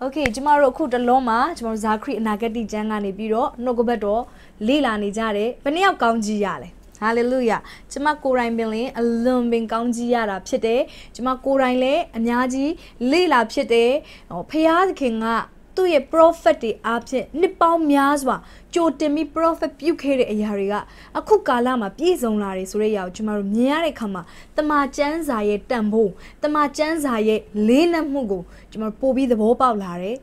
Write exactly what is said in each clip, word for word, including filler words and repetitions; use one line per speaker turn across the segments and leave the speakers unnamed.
Okay, tomorrow could a loma, tomorrow Zakri and Nagati Jangani Biro, no go better, Lila Nijare, Penia County Yale. Hallelujah. Tomako Raimili, a lumbing County Yara Pite, Tomako Raile, Anyaji, Lila Pite, or Payad Kinga. To a prophet absent Nipau Miazwa, Joe Demi prophet Bucare Yaria, a cookalama, Pizon Larry Suraya, Jumaru Niare Kama, the Machanzaye Tambo, the Machanzaye, Lena Mugo, Jumar Pobi the Bopa Lare.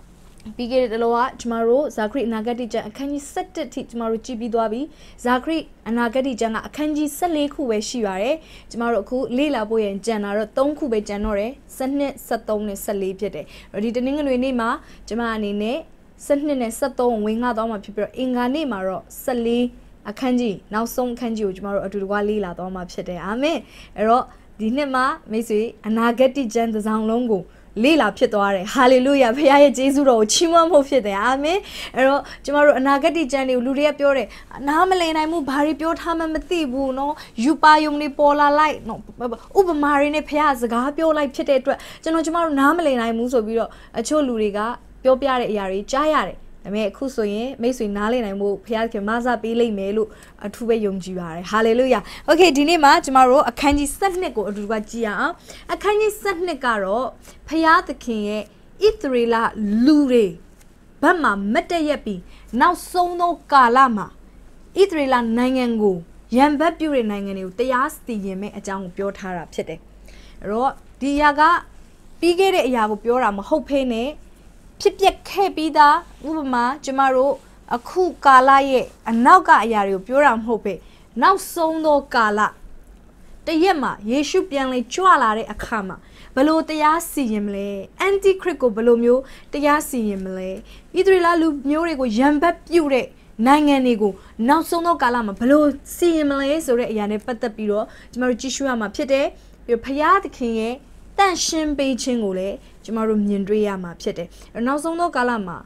Bigger the loa, Jumaro, Zakri Nagadija, can you set it tomorrow Chibi Dwabi, Zakri and Nagadija, Kanji Saleku where she are, tomorrow ku, Lila Boy and Janara, Tonku be Janore, Sunne Satone Salipete, returning in Winima, Jamani ne, Sunne Saton, wing out on my people, Ingani Maro, Sali, a kanji, now some kanji, Jumaro to Walila, on my pete, Ame, Ero, Dinema, Missy, and Nagati Jan the Zang Longo. Lila Pitoare, Hallelujah, Pia Jesuro, Chimam of Fide, Ame, Ero, Tomorrow, Nagati Jenny, Luria Pure, Namale, I move Harry Pure Hamamati, no, Yupa Yumni Pola light, no, Uber Marine Piazza, Gapio like Pite, General Tomorrow, Namale, I move so below a Choluriga, Piopiare Yari, Jayare. I may Kuso ye, Mason Nali, and I will Piake Maza Billy Melu, a two way young Juare. Hallelujah. Okay, Dinema, tomorrow, a kanji Satneko, Rugagia, a kanji Satnekaro, Payat the king, Ithrila Lure, Bama Mete Yepi, now so no Kalama, Ithrila Nangangu, Yamba Pure Nanganu, they asked the Yeme a young Piotara Pete. Ro, Diaga, Bigere Yago Pioram, Hopene. Pipia Kebida, Ubama, Jamaro, a cool gala ye, and now got Yario, Puram Hope, now so no gala. The Yema, Yeshu Bianle, Chualare, a kama, below the Yasimle, anti crico below mu, the Yasimle, Idrila Lu Murigo, Yamba Pure, Nanganigo, now so no galama, below Simle, so Yane Patapiro, Jamarichishuama Pite, your Payat King. Then Shin Bay Chingule, Jamarum Yandria ma Pete, and now so no galama.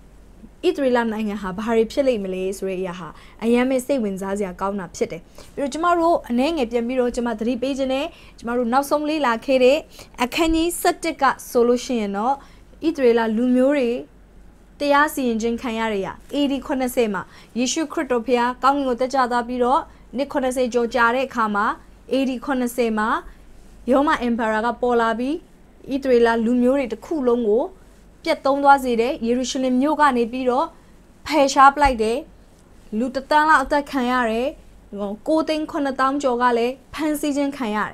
Idrilan and have Harry Pele Malays, Rayaha, and Yame say when Zazia Gauna Pete. Jamaro, and Nang at Yamiro Jamatri Bejane, Jamaru now somely la Kere, a canny Sateka solution or Idrila Lumuri, the Yasi in Jin Kanyaria, Edi Konasema, Yishu Critopia, Gango the Jada Biro, Nikonase Jojare Kama, Edi Konasema. Yoma Emparaga Polabi, Itrela Lumuri the Kulongo, Pieton Wazide, Jerusalem Yoga Nebiro, Pay sharp like day, Lutatana of the Kayare, Goting Konatam Jogale, Pansijan Kayar,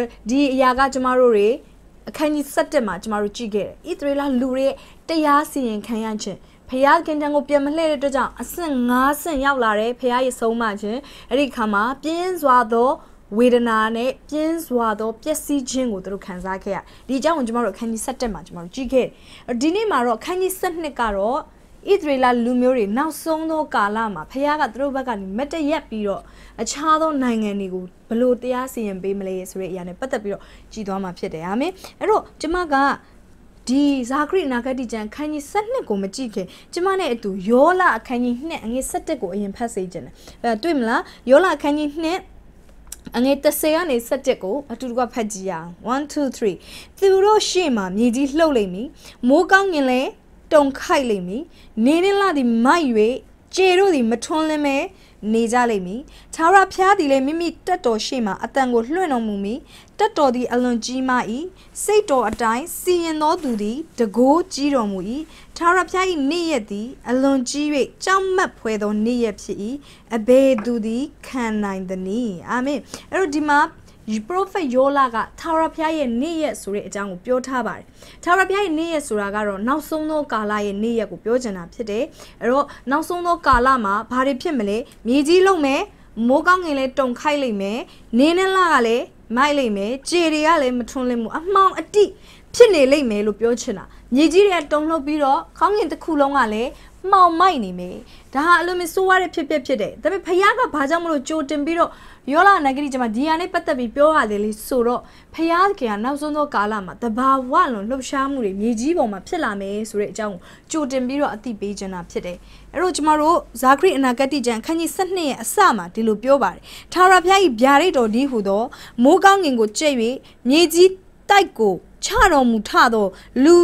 Di Yaga Jamarore, a canny Satema Jamaruchige, Itrela Lure, the Yasi and Kayanche. Payal can tango Piamale to jump, a sing nas and Yaulare, Pay so much, Ericama, Piens Wado. Widanane, Pins Wado, Piesi Jingo through Kanzakea. Dijan Jamaro can you set a much more G. A Dini Maro can you set Necaro? Idrila Lumuri, now so no Kalama, Payaga Drobagan, Meta Yapiro, a child on Nangenigo, below the Asi and Bimalays, Rayane, Patapiro, Gidoma Piedeame, Ero, Jamaga. Di Zakri Nakadijan, can you set Neko Majike? Jamane to Yola, can you net and you set a go in passage? Twimla, Yola, can you net? And it the sayan is Sateko, a Tuga Pajia. One, two, three. Thuro Shima, Nidi slowly me, Mogang Yele, Don't Kylie me, Nidilla the my way, Jero the Matronleme, Nizale me, Tara Piadile Mimi Tato Shima, a tango Luno Mumi, Tato the Alonjima, Sato a die, see and no duty, the go Giro Mui, Tara Piai Nieti, Alonji, Jam Map Puedo Niepsi, a bay duty, canine the knee. Amen. Erodima, you prophet Yolaga, Tara Piai Nia Suri Jango Piotabar. Tara Piai Nia Suragaro, now so no Kala Nia Piojana today, Ero, now so no Kalama, Pari Pimele, Miji Lome, Mogang Tom Kylie me, Nene Lale, Mile me, Jeriale Matronlemu, among a tea, Pinele me Lupiochana. Nigeria don't know Biro, come in the Kulongale, Mau Mini me. The Halum is so worried Pipede. The Payaga Pajamo Jotin Biro, Yola Nagrijama Diane Patabi Pioa de Suro, Payake and Nausono Kalama, the Ba Wallon, Lob Shamuri, Mijibo, Mapilame, Surejang, Jotin Biro at the Bajan up today. Erojmaro, Zakri and Nagatijan, can you send me a Sama, Dilupiobar, Tarapai Biarit or Dihudo, Mogang in Gochevi, Niji Taiko, Charo Mutado, Lu.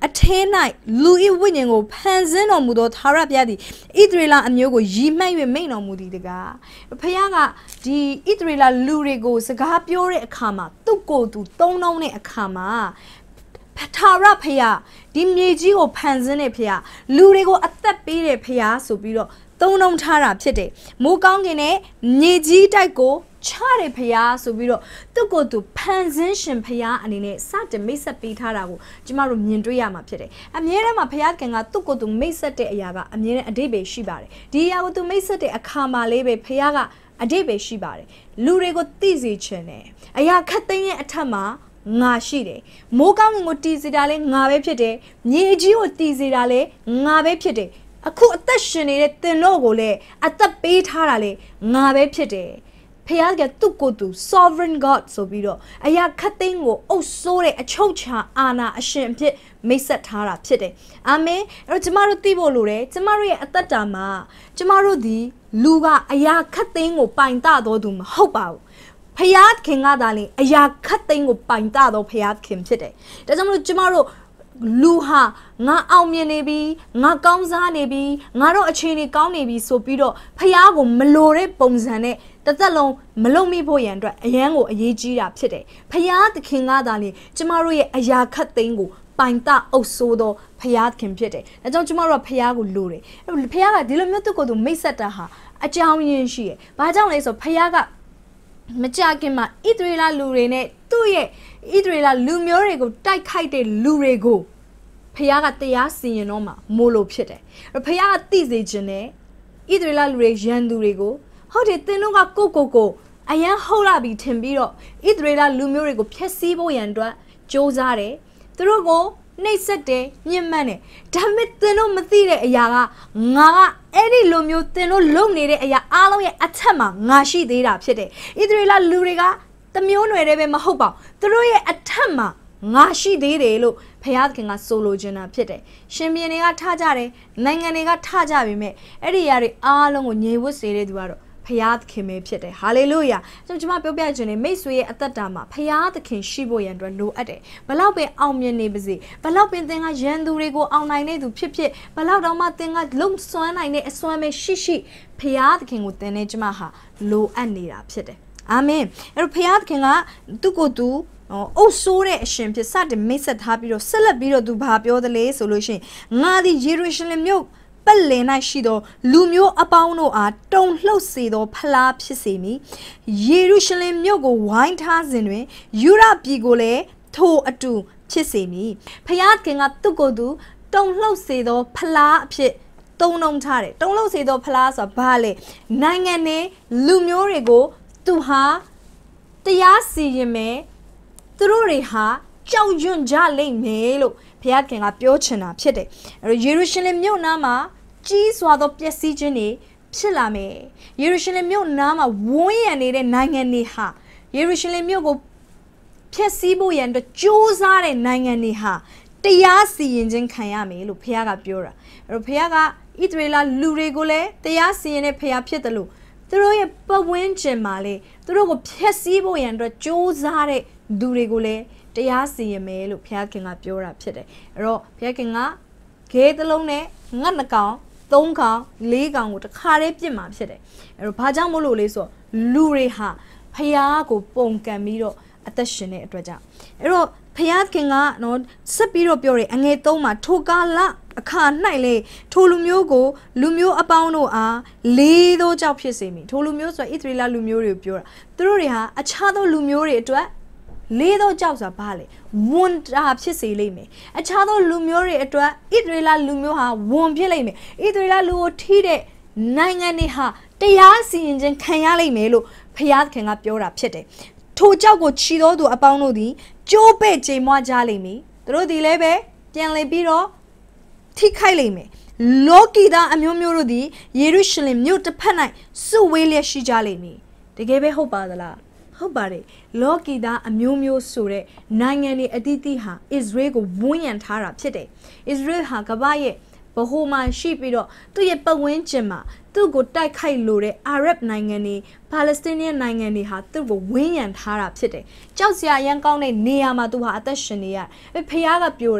အထင်း၌လူ၏ဝိညာဉ်ကိုဖန်ဆင်းတော်မူသောသာရဘုရားသည်ဣသရေလအမျိုးကိုရည်မှတ်၍မိန့်တော်မူသည်တကားဖခင်ကဒီဣသရေလလူတွေကိုစကားပြောတဲ့အခါမှာသူ့ကိုယ်သူသုံးနှုံးတဲ့အခါမှာထာဝရဘုရားဒီမြေကြီးကိုဖန်ဆင်းတဲ့ဘုရားလူတွေကိုအသက်ပေးတဲ့ဘုရားဆိုပြီးတော့သုံးနှုံးထားတာဖြစ်တယ်မိုးကောင်းကင်နဲ့မြေကြီးတိုက်ကိုချတဲ့ဖျားဆိုပြီးတော့သူ့ကိုယ်သူဖန်ဆင်းရှင်ဖျားအနေနဲ့စတင်မိတ်ဆက်ပေးထားတာကိုကျမတို့မြင်တွေ့ရမှာဖြစ်တယ်အမြဲတမ်းမှာဖျားခင်ကသူ့ကိုယ်သူမိတ်ဆက်တဲ့အရာကအမြဲတမ်းအတိတ်ပဲရှိပါတယ်ဒီအရာကိုသူမိတ်ဆက်တဲ့အခါမှာလေးပဲဖျားကအတိတ်ပဲရှိပါတယ်လူတွေကိုသိစေချင်တယ်အရာခတ်သိမ်းရဲ့အထက်မှာငါရှိတယ်မိုးကောင်းကင်ကိုတည်စေတာလဲငါပဲဖြစ်တယ်မြေကြီးကိုတည်စေတာလဲငါပဲဖြစ်တယ်အခုအသက်ရှင်နေတဲ့သင်တို့ကိုလည်းအသက်ပေးထားတာလေငါပဲဖြစ်တယ်ဖခင်ကသူ့ကိုယ်သူ sovereign god ဆိုပြီးတော့အရာခတ်သိမ်းကိုအုပ်စိုးတဲ့အချုပ်ချာအာဏာအရှင်အဖြစ်မိတ်ဆက်ထားတာဖြစ်တယ်အာမင်အဲ့တော့ကျမတို့သိဖို့လိုတယ်ကျမတို့ရဲ့အသက်တာမှာကျမတို့ဒီလူကအရာခတ်သိမ်းကိုပိုင်တတော်သူမဟုတ်ပါဘူးဖခင်ကသာလေအရာခတ်သိမ်းကိုပိုင်တတော်ဖခင်ဖြစ်တယ်ဒါကြောင့်မလို့ကျမတို့လူဟာငါအောင်မြင်နေပြီငါကောင်းစားနေပြီငါတို့အခြေအနေကောင်းနေပြီဆိုပြီးတော့ဖះကိုမလိုတဲ့ပုံစံနဲ့တစ်သက်လုံးမလုံမိဖို့ရန်အတွက်အရန်ကိုအရေးကြီးတာဖြစ်တယ်ဖះသခင်ကသာလေကျမတို့ရဲ့အရာခတ်သိမ်းကိုပိုင်တအုပ်ဆိုးသောဖះသခင်ဖြစ်တယ်ဒါကြောင့်ကျမတို့ကဖះကိုလိုတယ်ဖះကဒီလိုမျိုးသူ့ကိုယ်သူမိတ်ဆက်တာဟာအကြောင်းရင်းရှိတယ်ဘာကြောင့်လဲဆိုဖះကမကြခင်မှာဣသရေလလူတွေနဲ့သူ့ရဲ့ဣသရေလလူမျိုးတွေကိုတိုက်ခိုက်တဲ့လူတွေကိုဖခင်ကတရားစီရင်တော့မှာမို့လို့ဖြစ်တယ်ဖခင်ကသိစေခြင်းနဲ့ဣသရေလလူတွေရန်သူတွေကိုဟုတ်တယ်သင်တို့ကကိုကိုကိုအရန်ဟုတ်လာပြီထင်ပြီးတော့ဣသရေလလူမျိုးတွေကိုဖျက်ဆီးဖို့ရန်အတွက်ကြိုးစားတယ်သူတို့ကိုနှိပ်စက်တယ်ညှဉ်းပန်းတယ်ဒါပေမဲ့သင်တို့မသိတဲ့အရာကငါကအဲ့ဒီလိုမျိုးသင်တို့လုပ်နေတဲ့အရာအားလုံးရဲ့အထက်မှာငါရှိသေးတာဖြစ်တယ်ဣသရေလလူတွေကတမျိုးနွယ်တွေပဲမဟုတ်ပါဘူးသူတို့ရဲ့အထက်မှာငါရှိသေးတယ်လို့ဖခင်ကဆိုလိုချင်တာဖြစ်တယ်ရှင်ပြန်တွေကထားကြတယ်နိုင်ငံတွေကထားကြပြီမဲ့အဲ့ဒီຢာတွေအားလုံးကိုညှိဝတ်စေတဲ့သူကတော့ဖခင်ပဲဖြစ်တယ်ဟာလေလုယာကျွန်တော်ပြောပြခြင်းနဲ့မိတ်ဆွေရဲ့အသက်တာမှာဖခင်ရှိဖို့ရန်အတွက်လိုအပ်တယ်ဘလောက်ပဲအောင်မြင်နေပါစေဘလောက်ပင်သင်ကရန်သူတွေကိုအောင်နိုင်တဲ့သူဖြစ်ဖြစ်ဘလောက်တော့မှသင်ကလုံဆွမ်းနိုင်တဲ့အစွမ်းပဲရှိရှိဖခင်ကိုသင်နဲ့ကျမဟာလိုအပ်နေတာဖြစ်တယ်အာမင်အဲ့တော့ဖခင်ကသူ့ကိုယ်သူအုပ်ဆိုးတဲ့အရှင်ဖြစ်စတဲ့မိတ်ဆက်ထားပြီးတော့ဆက်လက်ပြီးတော့သူဘာပြောသလဲဆိုလို့ရှိရင်ငါသည်ယေရုရှလင်မြို့ပတ်လည်၌ရှိသောလူမျိုးအပေါင်းတို့အားတုန်လှုပ်စေသောဖလားဖြစ်စေမည်ယေရုရှလင်မြို့ကိုဝိုင်းထားစဉ်တွင်ယူရပြည်ကိုလည်းထိုအတူဖြစ်စေမည်ဖခင်ကသူ့ကိုယ်သူတုန်လှုပ်စေသောဖလားအဖြစ်သုံးနှုံထားတယ်တုန်လှုပ်စေသောဖလားဆိုတာဘာလဲနိုင်ငံနဲ့လူမျိုးတွေကိုသူဟာတရားစီရင်မယ်သူတို့တွေဟာကြောက်ရွံ့ကြလိမ့်မယ်လို့ဘုရားခင်ကပြောချင်တာဖြစ်တယ်အဲယေရုရှလင်မြို့နားမှာကြီးစွာသောပျက်စီးခြင်းတွေဖြစ်လာမယ်ယေရုရှလင်မြို့နားမှာဝန်းရံနေတဲ့နိုင်ငံတွေဟာယေရုရှလင်မြို့ကိုဖျက်ဆီးဖို့ရန်အတွက်ကြိုးစားတဲ့နိုင်ငံတွေဟာတရားစီရင်ခြင်းခံရမယ်လို့ဘုရားကပြောတာအဲတော့ဘုရားကဣသရေလလူတွေကိုလည်းတရားစီရင်တဲ့ဘုရားဖြစ်တယ်လို့သူတို့ရဲ့ပတ်ဝန်းကျင်မှာလေသူတို့ကိုဖျက်ဆီးဖို့ရန်အတွက်ကြိုးစားတဲ့သူတွေကိုလည်းတရားစီရင်မယ်လို့ဘုရားခင်ကပြောတာဖြစ်တယ်အဲ့တော့ဘုရားခင်ကခဲသလုံးနဲ့ငတ်နှကောင်သုံးကောင်လေးကောင်ကိုတခါတည်းပြစ်မှာဖြစ်တယ်အဲ့တော့ဘာကြောင့်မို့လို့လဲဆိုတော့လူတွေဟာဘုရားကိုပုံကံပြီးတော့အသက်ရှင်တဲ့အတွက်ကြောင့်အဲ့တော့ဘုရားခင်ကနော်ဆက်ပြီးတော့ပြောတယ်အငယ်သုံးမှာထိုကာလအခါ၌လေထိုလူမျိုးကိုလူမျိုးအပေါင်းတို့အားလေးသောကြောက်ဖြစ်စေမည်ထိုလူမျိုးဆိုတာဣသရေလလူမျိုးတွေကိုပြောတာသူတို့တွေဟာအခြားသောလူမျိုးတွေအတွက်လေးသောကြောက်ဆိုတာဘာလဲဝန်တာဖြစ်စေလိမ့်မယ်အခြားသောလူမျိုးတွေအတွက်ဣသရေလလူမျိုးဟာဝန်ဖြစ်လိမ့်မယ်ဣသရေလလူကိုထိတဲ့နိုင်ငံတွေဟာတရားစီရင်ခြင်းခံရလိမ့်မယ်လို့ဘုရားခင်ကပြောတာဖြစ်တယ်ထိုကြောက်ကိုချီတော်သူအပေါင်းတို့သည်ကြိုးပဲ့ချိန်မွားကြလိမ့်မည်သူတို့ဒီလည်းပဲပြန်လည်ပြီးတော့ထိခိုက်လိမ့်မယ်လောကီသားအမျိုးမျိုးတို့သည်ယေရုရှလင်မြို့တစ်ဖက်၌စုဝေးလျက်ရှိကြလိမ့်မည်တကယ်ပဲဟုတ်ပါသလားဟုတ်ပါတယ်လောကီသားအမျိုးမျိုးဆိုတဲ့နိုင်ငံတွေအသီးသီးဟာအစ္စရေးကိုဝန်းရံထားတာဖြစ်တယ်အစ္စရေးဟာကမ္ဘာရဲ့ဗဟိုမှာရှိပြီးတော့သူ့ရဲ့ပတ်ဝန်းကျင်မှာသူ့ကိုတိုက်ခိုက်လို့တဲ့အာရပ်နိုင်ငံတွေပါလက်စတိုင်းနိုင်ငံတွေဟာသူ့ကိုဝန်းရံထားတာဖြစ်တယ်ကြောက်စရာရန်ကောင်းတဲ့နေရာမှာသူဟာအသက်ရှင်နေရတယ်ဖခင်ကပြောတယ်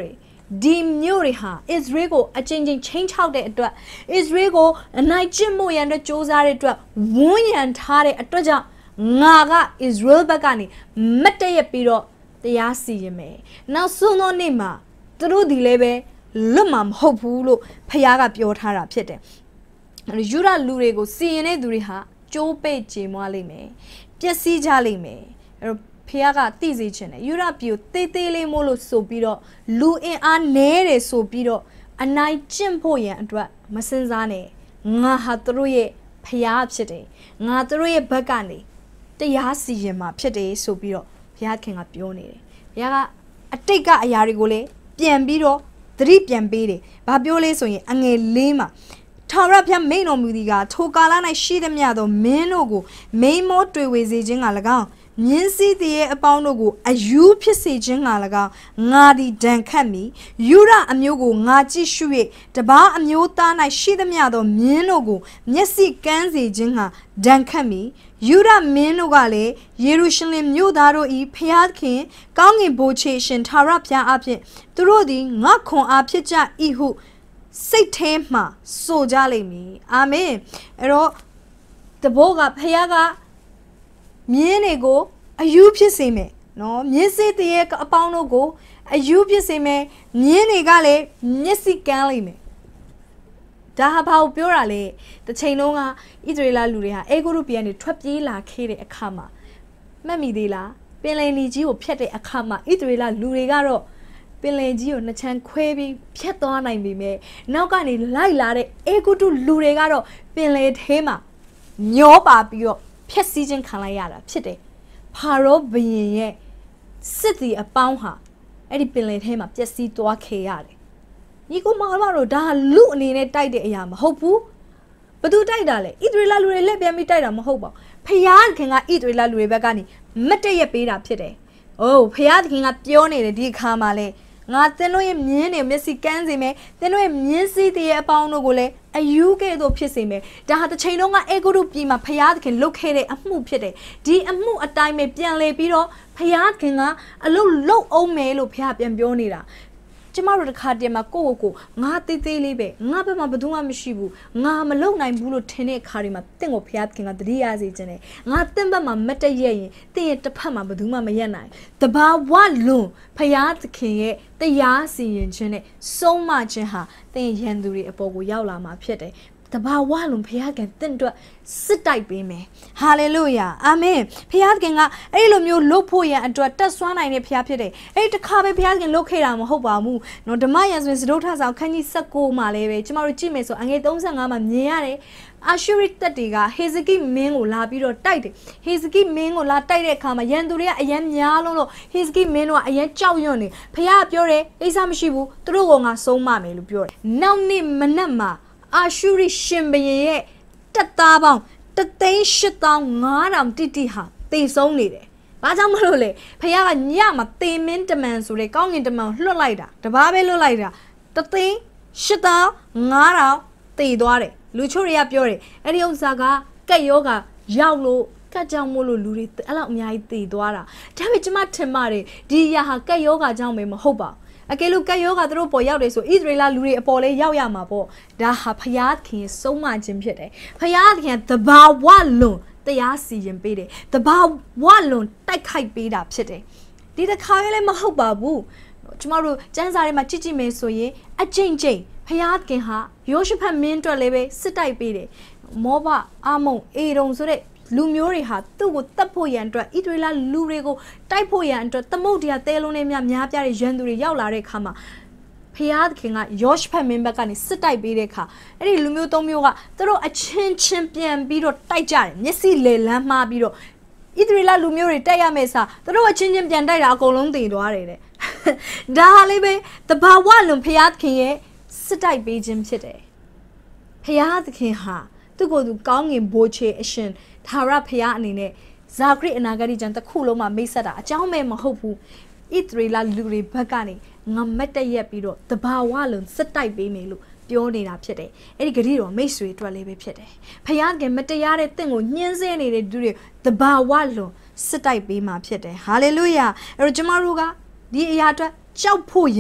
ဒီမျိုးတွေဟာအစ္စရေးကိုအချင်းချင်းချင်းချောက်တဲ့အတွက်အစ္စရေးကိုအနိုင်ကျင့်မှုရန်အတွက်စ조사တဲ့အတွက်ဝန်းရံထားတဲ့အတွက်ကြောင့်ငါကအစ္စရေးဘက်ကနေမတ်တရက်ပြီးတော့တရားစီရင်မယ်နောက်ဆုံးသောနေ့မှာသူတို့ဒီလည်းပဲလွတ်မှာမဟုတ်ဘူးလို့ဖခင်ကပြောထားတာဖြစ်တယ်ယူရလူတွေကိုစီရင်တဲ့သူတွေဟာကျိုးပဲ့ကြေမွားလိမ့်မယ်ပျက်စီးကြလိမ့်မယ်အဲ့တော့ဖခင်ကသိစေချင်တယ်ယူရပြည်ကိုတေးသေးလေးမို့လို့ဆိုပြီးတော့လူအင်အားနည်းတယ်ဆိုပြီးတော့အနိုင်ကျင့်ဖို့ရန်အတွက်မစင်စားနဲ့ငါဟာသူတို့ရဲ့ဖခင်ဖြစ်တယ်ငါသူတို့ရဲ့ဘက်ကနေတရားစီရင်မှာဖြစ်တယ်ဆိုပြီးတော့ဘုရားခင်ကပြောနေတယ်ဘုရားကအတိတ်ကအရာတွေကိုလည်းပြန်ပြီးတော့သတိပြန်ပေးတယ်ဘာပြောလဲဆိုရင်အငယ်လေးမှာထာဝရဘုရားမိန့်တော်မူသည်ကထိုကာလ၌ရှိသမျှသောမင်းတို့ကိုမိန်မောတွေ့ဝေစေခြင်းက၎င်းမြင်းစည်းတည်းရဲ့အပေါင်းတို့ကိုအယူဖြစ်စေခြင်းက၎င်းငါသည်ဒဏ်ခတ်မည်ယူရအမျိုးကိုငါကြည့်ရှု၍တပါးအမျိုးသား၌ရှိသမျှသောမြင်းတို့ကိုမျက်စိကန်းစေခြင်းဟာဒဏ်ခတ်မည်ယူရမင်းတို့ကလည်းယေရုရှလင်မြို့သားတို့၏ဖျားခင်ကောင်းကင်ဘိုးချေရှင်ထာဝရဘုရားအဖျင်သူတို့သည်ငါခွန်အားဖြစ်ကြ၏ဟုစိတ်ထဲမှဆိုကြလိမ့်မည်အာမင်အဲ့တော့တဘောကဖျားကမြင်းတွေကိုအယူဖြစ်စေမယ်နော်မြင်းစေးတည်းရဲ့အပေါင်းတို့ကိုအယူဖြစ်စေမယ်မြင်းတွေကလည်းမျက်စိကန်းလိမ့်မယ်ဒါဟာဘာကိုပြောတာလဲတစ်ချိန်လုံးကဣသရေလလူတွေဟာအေဂုရုပြည်ကနေထွက်ပြေးလာခဲ့တဲ့အခါမှာမှတ်မိသေးလားပင်လယ်နီကြီးကိုဖျက်တဲ့အခါမှာဣသရေလလူတွေကတော့ပင်လယ်ကြီးကိုနှစ်ချမ်းခွဲပြီးဖျက်သွားနိုင်ပေမဲ့နောက်ကနေလိုက်လာတဲ့အေဂုတုလူတွေကတော့ပင်လယ်ထဲမှာမျောပါပြီးတော့ဖျက်ဆီးခြင်းခံလိုက်ရတာဖြစ်တယ်ဖာရောဘုရင်ရဲ့စစ်တီအပေါင်းဟာအဲ့ဒီပင်လယ်ထဲမှာပျက်စီးသွားခဲ့ရတယ်ညီကိုမောင်မတို့ဒါလူအနေနဲ့တိုက်တဲ့အရာမဟုတ်ဘူးဘသူတိုက်တာလဲဣသရေလလူတွေလက်ပြန်ပြီးတိုက်တာမဟုတ်ပါဘူးဖယားခင်ကဣသရေလလူတွေဘက်ကနေမတ်တရက်ပေးတာဖြစ်တယ်။အိုးဖယားခင်ကပြောနေတယ်ဒီအခါမှာလဲငါသင်တို့ရဲ့မြင်းတွေမျက်စိကန်းစေမယ်သင်တို့ရဲ့မြင်းစည်းတွေရဲ့အပေါင်းတို့ကိုလည်းအယူကဲ့သို့ဖြစ်စေမယ်ဒါဟာတစ်ချိန်လုံးကအေဂုရုပြည်မှာဖယားခင်လုတ်ခဲ့တဲ့အမှုဖြစ်တယ်ဒီအမှုအတိုင်းပဲပြန်လေပြီးတော့ဖယားခင်ကအလုတ်လုတ်အောင်မယ်လို့ဖယားပြန်ပြောနေတာကျမတို့တစ်ခါတည်းမှာကိုယ့်ကိုယ်ကိုငါသေးသေးလေးပဲငါဘက်မှာဘယ်သူမှမရှိဘူးငါမလုံနိုင်ဘူးလို့ထင်တဲ့အခါတွေမှာတင့်ကိုဖျားခင်ကတတိယစေခြင်းနဲ့ငါတင့်ဘက်မှာမတ်တရက်ရင်တင့်ရဲ့တစ်ဖက်မှာဘယ်သူမှမရက်နိုင်တဘာဝလွန်ဖျားခင်ရဲ့တရားစီရင်ခြင်းနဲ့ဆုံးမခြင်းဟာတင့်ရန်သူတွေအပေါ်ကိုရောက်လာမှာဖြစ်တယ်တဘာဝလုံးဖျားခင်တင့်အတွက်စစ်တိုက်ပေးမယ်ဟာလေလုယာအာမင်ဖျားခင်ကအဲ့လိုမျိုးလှုပ်ဖို့ရန်အတွက်တက်ဆွမ်းနိုင်တဲ့ဖျားဖြစ်တယ်အဲ့တခါပဲဖျားခင်လှုပ်ခဲ့တာမဟုတ်ပါဘူးနော်ဓမ္မရန်ဆိုရင်စတုထဆောင်ခန်းကြီး၁၉မှာလည်းပဲကျမတို့ကြည့်မယ်ဆိုအငယ်၃၅မှာမြင်ရတယ်အာရှုရိတပ်တွေကဟေဇကိမင်းကိုလာပြီးတော့တိုက်တယ်ဟေဇကိမင်းကိုလာတိုက်တဲ့အခါမှာရန်သူတွေကအယံများလုံးလို့ဟေဇကိမင်းတို့ကအယံကြောက်ရွံ့နေဖျားပြောတယ်အိဆာမရှိဘူးသူတို့ကငါဆုံးမမယ်လို့ပြောတယ်နောက်နေ့မနက်မှာအာရှုရိရှင်ဘုရင်ရဲ့တပ်သားပေါင်းတသိန်းရှစ်သောင်းငါးထောင်တိတိဟာတေဆုံးနေတယ်။ဘာကြောင့်မလို့လဲ။ဖခင်ကညမှာတေမင်းတမန်ဆိုတဲ့ကောင်းကင်တမန်လွှတ်လိုက်တာ။တပားပဲလွှတ်လိုက်တာ။တသိန်းရှစ်သောင်းငါးထောင်တေသွားတယ်။လူချို့တွေကပြောတယ်။အဲ့ဒီဥစ္စာကကက်ယောဂရောက်လို့ကက်ကြောင့်မို့လို့လူတွေအဲ့လောက်အများကြီးတေသွားတာ။ဒါပေမဲ့ကျမထင်ပါတယ်ဒီအရာဟာကက်ယောဂကြောင့်ပဲမဟုတ်ပါဘူး။အကယ်လို့ကက်ယောဂသူတို့ပေါ်ရောက်တယ်ဆိုဣသရေလလူတွေအပေါ်လေးရောက်ရမှာပေါ့ဒါဟာဖျားခင်ဆုံးမခြင်းဖြစ်တယ်ဖျားခင်တဘာဝလွန်တရားစီရင်ပေးတယ်တဘာဝလွန်တိုက်ခိုက်ပေးတာဖြစ်တယ်ဒီတစ်ခါလည်းမဟုတ်ပါဘူးကျမတို့စံစာတွေမှာကြည့်ကြည့်မယ်ဆိုရင်အကျဉ်းချင်းဖျားခင်ဟာယောရှဖတ်မင်းအတွက်လည်းပဲစစ်တိုက်ပေးတယ်မောဘအာမုန်အေရုံဆိုတဲ့လူမျိုးတွေဟာသူ့ကိုတတ်ဖို့ရန်အတွက်ဣသရေလလူတွေကိုတိုက်ဖို့ရန်အတွက်သမုတ်တရားတဲလုံးနဲ့များများပြားတဲ့ရန်သူတွေရောက်လာတဲ့အခါမှာဖျားခင်ကယောရှဖတ်မင်းဘက်ကနေစစ်တိုက်ပေးတဲ့အခါအဲ့ဒီလူမျိုးသုံးမျိုးကသူတို့အချင်းချင်းပြန်ပြီးတော့တိုက်ကြတယ်မျက်စိလေလန်းမှားပြီးတော့ဣသရေလလူမျိုးတွေတိုက်ရမယ့်စာသူတို့အချင်းချင်းပြန်တိုက်တာအကုန်လုံးတည်သွားတယ်တဲ့ဒါဟာလေးပဲတဘာဝလွန်ဖျားခင်ရဲ့စစ်တိုက်ပေးခြင်းဖြစ်တယ်ဖျားခင်ဟာသူ့ကိုယ်သူကောင်းငင်ဘိုးချေအရှင်ထာဝရဘုရားအနေနဲ့ဇာခရိအနာဂတိကျမ်းတစ်ခုလုံးမှာမိတ်ဆက်တာအကြောင်းမဲ့မဟုတ်ဘူးဣသရေလလူတွေဘက်ကနေငမတ်တရက်ပြီးတော့တဘာဝလုံးစစ်တိုက်ပေးမယ်လို့ပြောနေတာဖြစ်တယ်အဲ့ဒီဂတိတော်မိတ်ဆွေအတွက်လေးပဲဖြစ်တယ်ဘုရားကမတရားတဲ့တင့်ကိုညှင်းဆဲနေတဲ့သူတွေတဘာဝလုံးစစ်တိုက်ပေးမှာဖြစ်တယ်ဟာလေလုယာအဲ့တော့ကျမတို့ကဒီအရာအတွက်ကြောက်ဖို့ရန်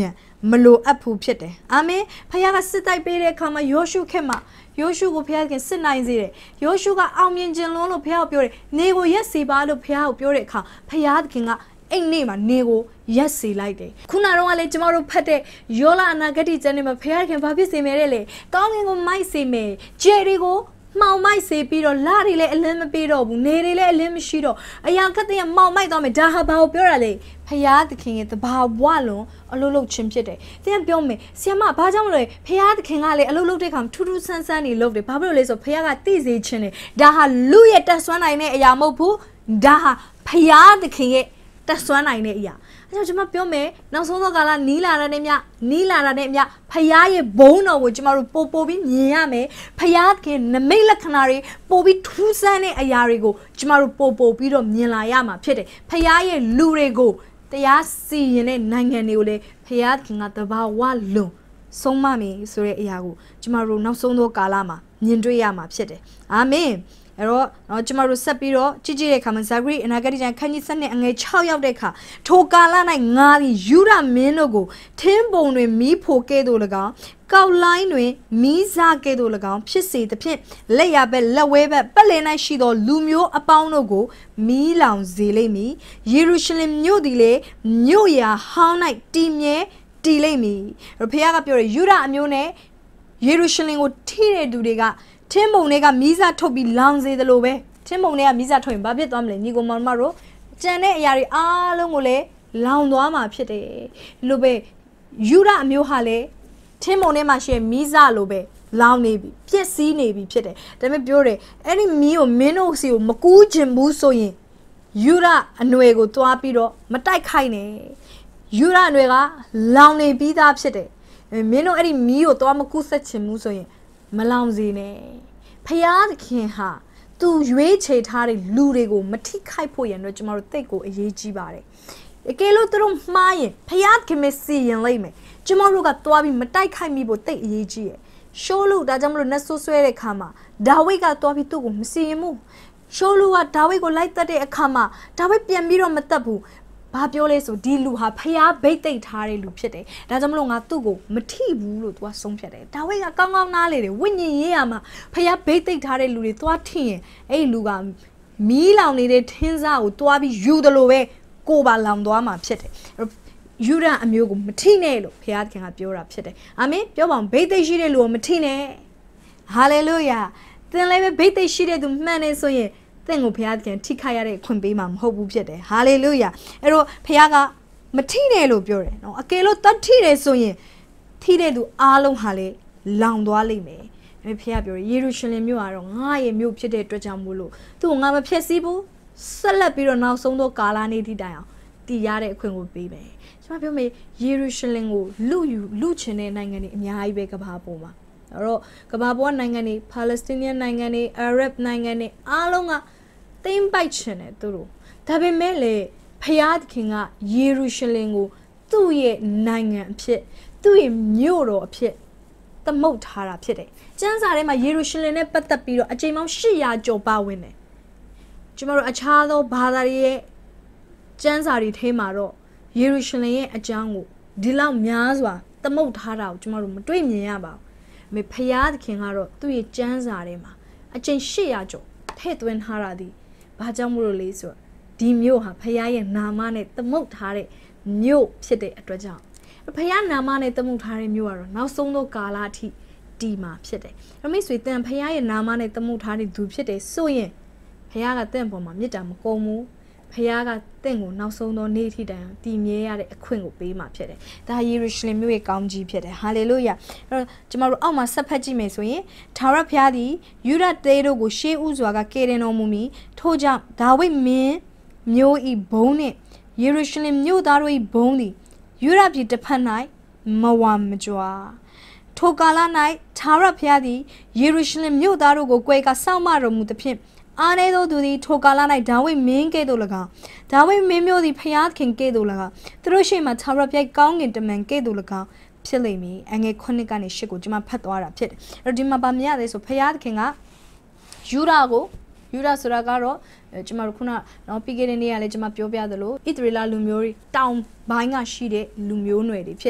မလိုအပ်ဘူးဖြစ်တယ်အာမင်ဖခင်ကစစ်တိုက်ပေးတဲ့အခါမှာယောရှုခေတ်မှာယောရှုကိုဖခင်စစ်နိုင်စေတယ်ယောရှုကအောင်မြင်ခြင်းလုံးလို့ဖခင်ကပြောတယ်နေကိုရက်စီပါလို့ဖခင်ကပြောတဲ့အခါဖခင်ကအိမ်နေ့မှာနေကိုရက်စီလိုက်တယ်ခုနကတော့လေကျမတို့ဖတ်တဲ့ယောလအနာဂတိကျမ်းထဲမှာဖခင်ဘာဖြစ်စေမဲတဲ့လေကောင်းကင်ကိုမိုက်စေမယ်ဂျယ်ရီကိုမှောင်မိုက်စေပြီးတော့လာတွေလည်းအလင်းမပေးတော့ဘူးနေတွေလည်းအလင်းမရှိတော့အရာခက်တဲ့မှောင်မိုက်သွားမယ်ဒါဟာဘာကိုပြောတာလဲဖယားသခင်ရဲ့တဘာဝလွန်အလုလုချင်းဖြစ်တယ်သင်ပြောမယ်ဆီယမဘာကြောင့်မလို့ဖယားသခင်ကလည်းအလုလုတဲ့ခါထူးထူးဆန်းဆန်းနေလုပ်တယ်ဘာဖြစ်လို့လဲဆိုဖယားကသိစေခြင်းတယ်ဒါဟာလူရဲ့တက်ဆွမ်းနိုင်တဲ့အရာမဟုတ်ဘူးဒါဟာဖယားသခင်ရဲ့တက်ဆွမ်းနိုင်တဲ့အရာအဲကြောင့်ကျွန်မပြောမယ်နောက်ဆုံးသောကာလနီးလာတဲ့မြနီးလာတဲ့မြဖယားရဲ့ဘုန်းတော်ကိုကျွန်တော်တို့ပို့ပို့ပြီးမြင်ရမယ်ဖယားခင်နမိတ်လက္ခဏာတွေပို့ပြီးထူးဆန်းတဲ့အရာတွေကိုကျွန်တော်တို့ပို့ပို့ပြီးတော့မြင်လာရမှာဖြစ်တယ်ဖယားရဲ့လူတွေကိုတရားစီရင်တဲ့နိုင်ငံတွေကိုလည်းဖယားခင်ကတဘာဝလွန်ဆုံးမမယ်ဆိုတဲ့အရာကိုကျွန်တော်တို့နောက်ဆုံးသောကာလမှာမြင်တွေ့ရမှာဖြစ်တယ်အာမင်အဲ့တော့နော်ကျမတို့ဆက်ပြီးတော့ကြည့်ကြည့်တဲ့အခါမှာဇာဂရိအနာဂတ်ကျမ်းခန်းကြီးစနစ်အငယ်၆ရောက်တဲ့အခါထိုကာလ၌ငါသည်ယူရမင်းတို့ကိုထင်းပုံတွင်မီးဖိုကဲ့သို့၎င်းကောက်လိုင်းတွင်မီးစားကဲ့သို့၎င်းဖြစ်စေသဖြင့်လက်ရဘက်လက်ဝဲဘက်ပတ်လည်၌ရှိသောလူမျိုးအပေါင်းတို့ကိုမီးလောင်စေလိမ့်မည်ယေရုရှလင်မြို့သည်လေမြို့ရာဟောင်း၌တည်မြဲတည်လိမ့်မည်ဘုရားကပြောတယ်ယူရအမျိုးနဲ့ယေရုရှလင်ကိုထိတဲ့သူတွေကထင်းမုံတွေကမီးစားထုတ်ပြီးလောင်စေတယ်လို့ပဲထင်းမုံတွေကမီးစားထုတ်ရင်ဘာဖြစ်သွားမလဲညီကောင်မောင်မတို့ကြံတဲ့အရာတွေအားလုံးကိုလည်းလောင်သွားမှာဖြစ်တယ်လို့ပဲယူရအမျိုးဟာလည်းထင်းမုံထဲမှာရှိတဲ့မီးစားလို့ပဲလောင်နေပြီပြည့်စည်နေပြီဖြစ်တယ်ဒါပေမဲ့ပြောတယ်အဲ့ဒီမီးကိုမင်းတို့စီကိုမကူးချင်ဘူးဆိုရင်ယူရအနွယ်ကိုတွားပြီးတော့မတိုက်ခိုက်နဲ့ယူရအနွယ်ကလောင်နေပြီးသားဖြစ်တယ်မင်းတို့အဲ့ဒီမီးကိုတွားမကူးဆက်ချင်ဘူးဆိုရင်မလောင်စေနဲ့ဖယားသခင်ဟာသူရွေးချယ်ထားတဲ့လူတွေကိုမထိခိုက်ဖို့ရန်တော့ကျမတို့တိတ်ကိုအရေးကြီးပါတယ်အကယ်လို့သူတို့မှားရင်ဖယားသခင်မစီရင်လိုက်မယ်ကျမတို့ကသွားပြီးမတိုက်ခိုက်မိဖို့တိတ်အရေးကြီးရဲ့ရှောလူဒါကြောင့်မလို့နတ်ဆိုးဆွဲတဲ့အခါမှာဒါဝိဒ်ကသွားပြီးသူ့ကိုမစီရင်ဘူးရှောလူကဒါဝိဒ်ကိုလိုက်တက်တဲ့အခါမှာဒါဝိဒ်ပြန်ပြီးတော့မတက်ဘူးဘာပြောလဲဆိုဒီလူဟာဖျားဘိတ်သိပ်ထားတဲ့လူဖြစ်တယ်။ဒါကြောင့်မလို့ငါသူ့ကိုမထိဘူးလို့ तू ကဆုံးဖြတ်တယ်။ဒါဝိဒ်ကကောင်းကောင်းနားလေတယ်ဝိညာဉ်ရေးရမှာဖျားဘိတ်သိပ်ထားတဲ့လူတွေသွားထိရင်အဲ့ဒီလူကမီးလောင်နေတဲ့ထင်းစားကိုသွားပြီးယူတယ်လို့ပဲကိုပါလောင်သွားမှာဖြစ်တယ်။ယူရအမျိုးကိုမထိနဲ့လို့ဖျားခင်ကပြောတာဖြစ်တယ်။အာမင်ပြောပါအောင်ဘိတ်သိပ်ရှိတဲ့လူကိုမထိနဲ့။ဟာလေလုယာ။သင်လည်းပဲဘိတ်သိပ်ရှိတဲ့သူမှန်နေဆိုရင်သင်ကိုဖခင်ထိခိုက်ရတဲ့အခွင့်ပေးမှာမဟုတ်ဘူးဖြစ်တယ်ဟာလေလုယာအဲ့တော့ဖခင်ကမထိနဲ့လို့ပြောတယ်နော်အကယ်လို့တတ်ထိတယ်ဆိုရင်ထိတဲ့သူအားလုံးဟာလေလောင်သွားလိမ့်မယ်အဲ့ဖခင်ပြောယေရုရှလင်မြို့ကတော့ငါရဲ့မြို့ဖြစ်တဲ့အတွက်ကြောင့်မို့လို့သူ့ကိုငါမဖျက်ဆီးဘူးဆက်လက်ပြီးတော့နောက်ဆုံးသောကာလနေ့ထိတိုင်အောင်တည်ရတဲ့အခွင့်ကိုပေးမယ်ကျွန်မပြောမယ်ယေရုရှလင်ကိုလူယူလူချင်တဲ့နိုင်ငံတွေအများကြီးပဲကမ္ဘာပေါ်မှာအဲ့တော့ကမ္ဘာပေါ်နိုင်ငံတွေပါလက်စတိုင်းနိုင်ငံတွေအာရပ်နိုင်ငံတွေအားလုံးကသိမ်းပိုက်ချင်တယ်သူတို့ဒါပေမဲ့လေဖျားသခင်ကယေရုရှလင်ကိုသူ့ရဲ့နိုင်ငံအဖြစ်သူ့ရဲ့မြို့တော်အဖြစ်သမုတ်ထားတာဖြစ်တယ်ကျမ်းစာထဲမှာယေရုရှလင်နဲ့ပတ်သက်ပြီးတော့အကြိမ်ပေါင်း၈ရာကျော်ပါဝင်တယ်ကျွန်တော်တို့အခြားသောဘာသာတွေရဲ့ကျမ်းစာတွေထဲမှာတော့ယေရုရှလင်ရဲ့အကြောင်းကိုဒီလောက်များစွာသမုတ်ထားတာကိုကျွန်တော်တို့မတွေ့မြင်ရပါဘူး။မေဖျားသခင်ကတော့သူ့ရဲ့ကျမ်းစာထဲမှာအကြိမ်၈ရာကျော်ထည့်သွင်းထားတာဒီဘာကြောင့်မလို့လဲဆိုတော့ဒီမြို့ဟာဖခင်ရဲ့နာမနဲ့သမုတ်ထားတဲ့မြို့ဖြစ်တဲ့အတွက်ကြောင့်ဖခင်နာမနဲ့သမုတ်ထားတဲ့မြို့ကတော့နောက်ဆုံးသောကာလအထိဒီမှာဖြစ်တယ်။ဒါမိတ်ဆွေတန်ဖခင်ရဲ့နာမနဲ့သမုတ်ထားတဲ့သူဖြစ်တယ်ဆိုရင်ဖခင်ကတင့်ပေါ်မှာမေတ္တာမကုန်ဘူး။ဖခင်ကတင့်ကိုနောက်ဆုံးသောနေ့ထိတိုင်တည်မြဲရတဲ့အခွင့်ကိုပေးမှာဖြစ်တယ်။ဒါယေရုရှလင်မြို့ရဲ့ကောင်းကြီးဖြစ်တယ်။ဟာလေလုယာ။အဲ့တော့ကျမတို့အောက်မှာဆက်ဖက်ကြည့်မယ်ဆိုရင်ထာဝရဘုရားသည်ယူဒသေးတို့ကိုရှေးဥစွာကကယ်တင်တော်မူမည်။ထို့ကြောင့်ဒါဝိဒ်မင်းမြို့ဤဘုံနှင့်ယေရုရှလင်မြို့သားတို့ဤဘုံသည်ယူဒပြည်တစ်ဖက်၌မဝမကြွားထိုကာလ၌ထာဝရဘုရားသည်ယေရုရှလင်မြို့သားတို့ကိုကြွယ်ကစောင့်မတော်မူသဖြင့်အားနည်းသောသူသည်ထိုကာလ၌ဒါဝိဒ်မင်းကဲ့သို့၎င်းဒါဝိဒ်မင်းမျိုးသည်ဖျားခင်ကဲ့သို့၎င်းသူတို့ရှိမှထာဝရဘုရားကောင်းကင်တမန်ကဲ့သို့၎င်းဖြစ်လိမ့်မည်အငယ်ခုနှစ်ကနေရှစ်ကိုကျွန်မဖတ်သွားတာဖြစ်တယ်အဲ့တော့ဒီမှာဗာမြင်ရသေးဆိုဖျားခင်ကယူဒကိုယူဒဆိုတာကတော့ကျွန်မတို့ခုနနော်ပြီးခဲ့တဲ့နေ့ကလည်းကျွန်မပြောပြသလိုဣသရေလလူမျိုးတွေတောင်ဘိုင်းကရှိတဲ့လူမျိုးနွယ်တွေဖြစ်တယ်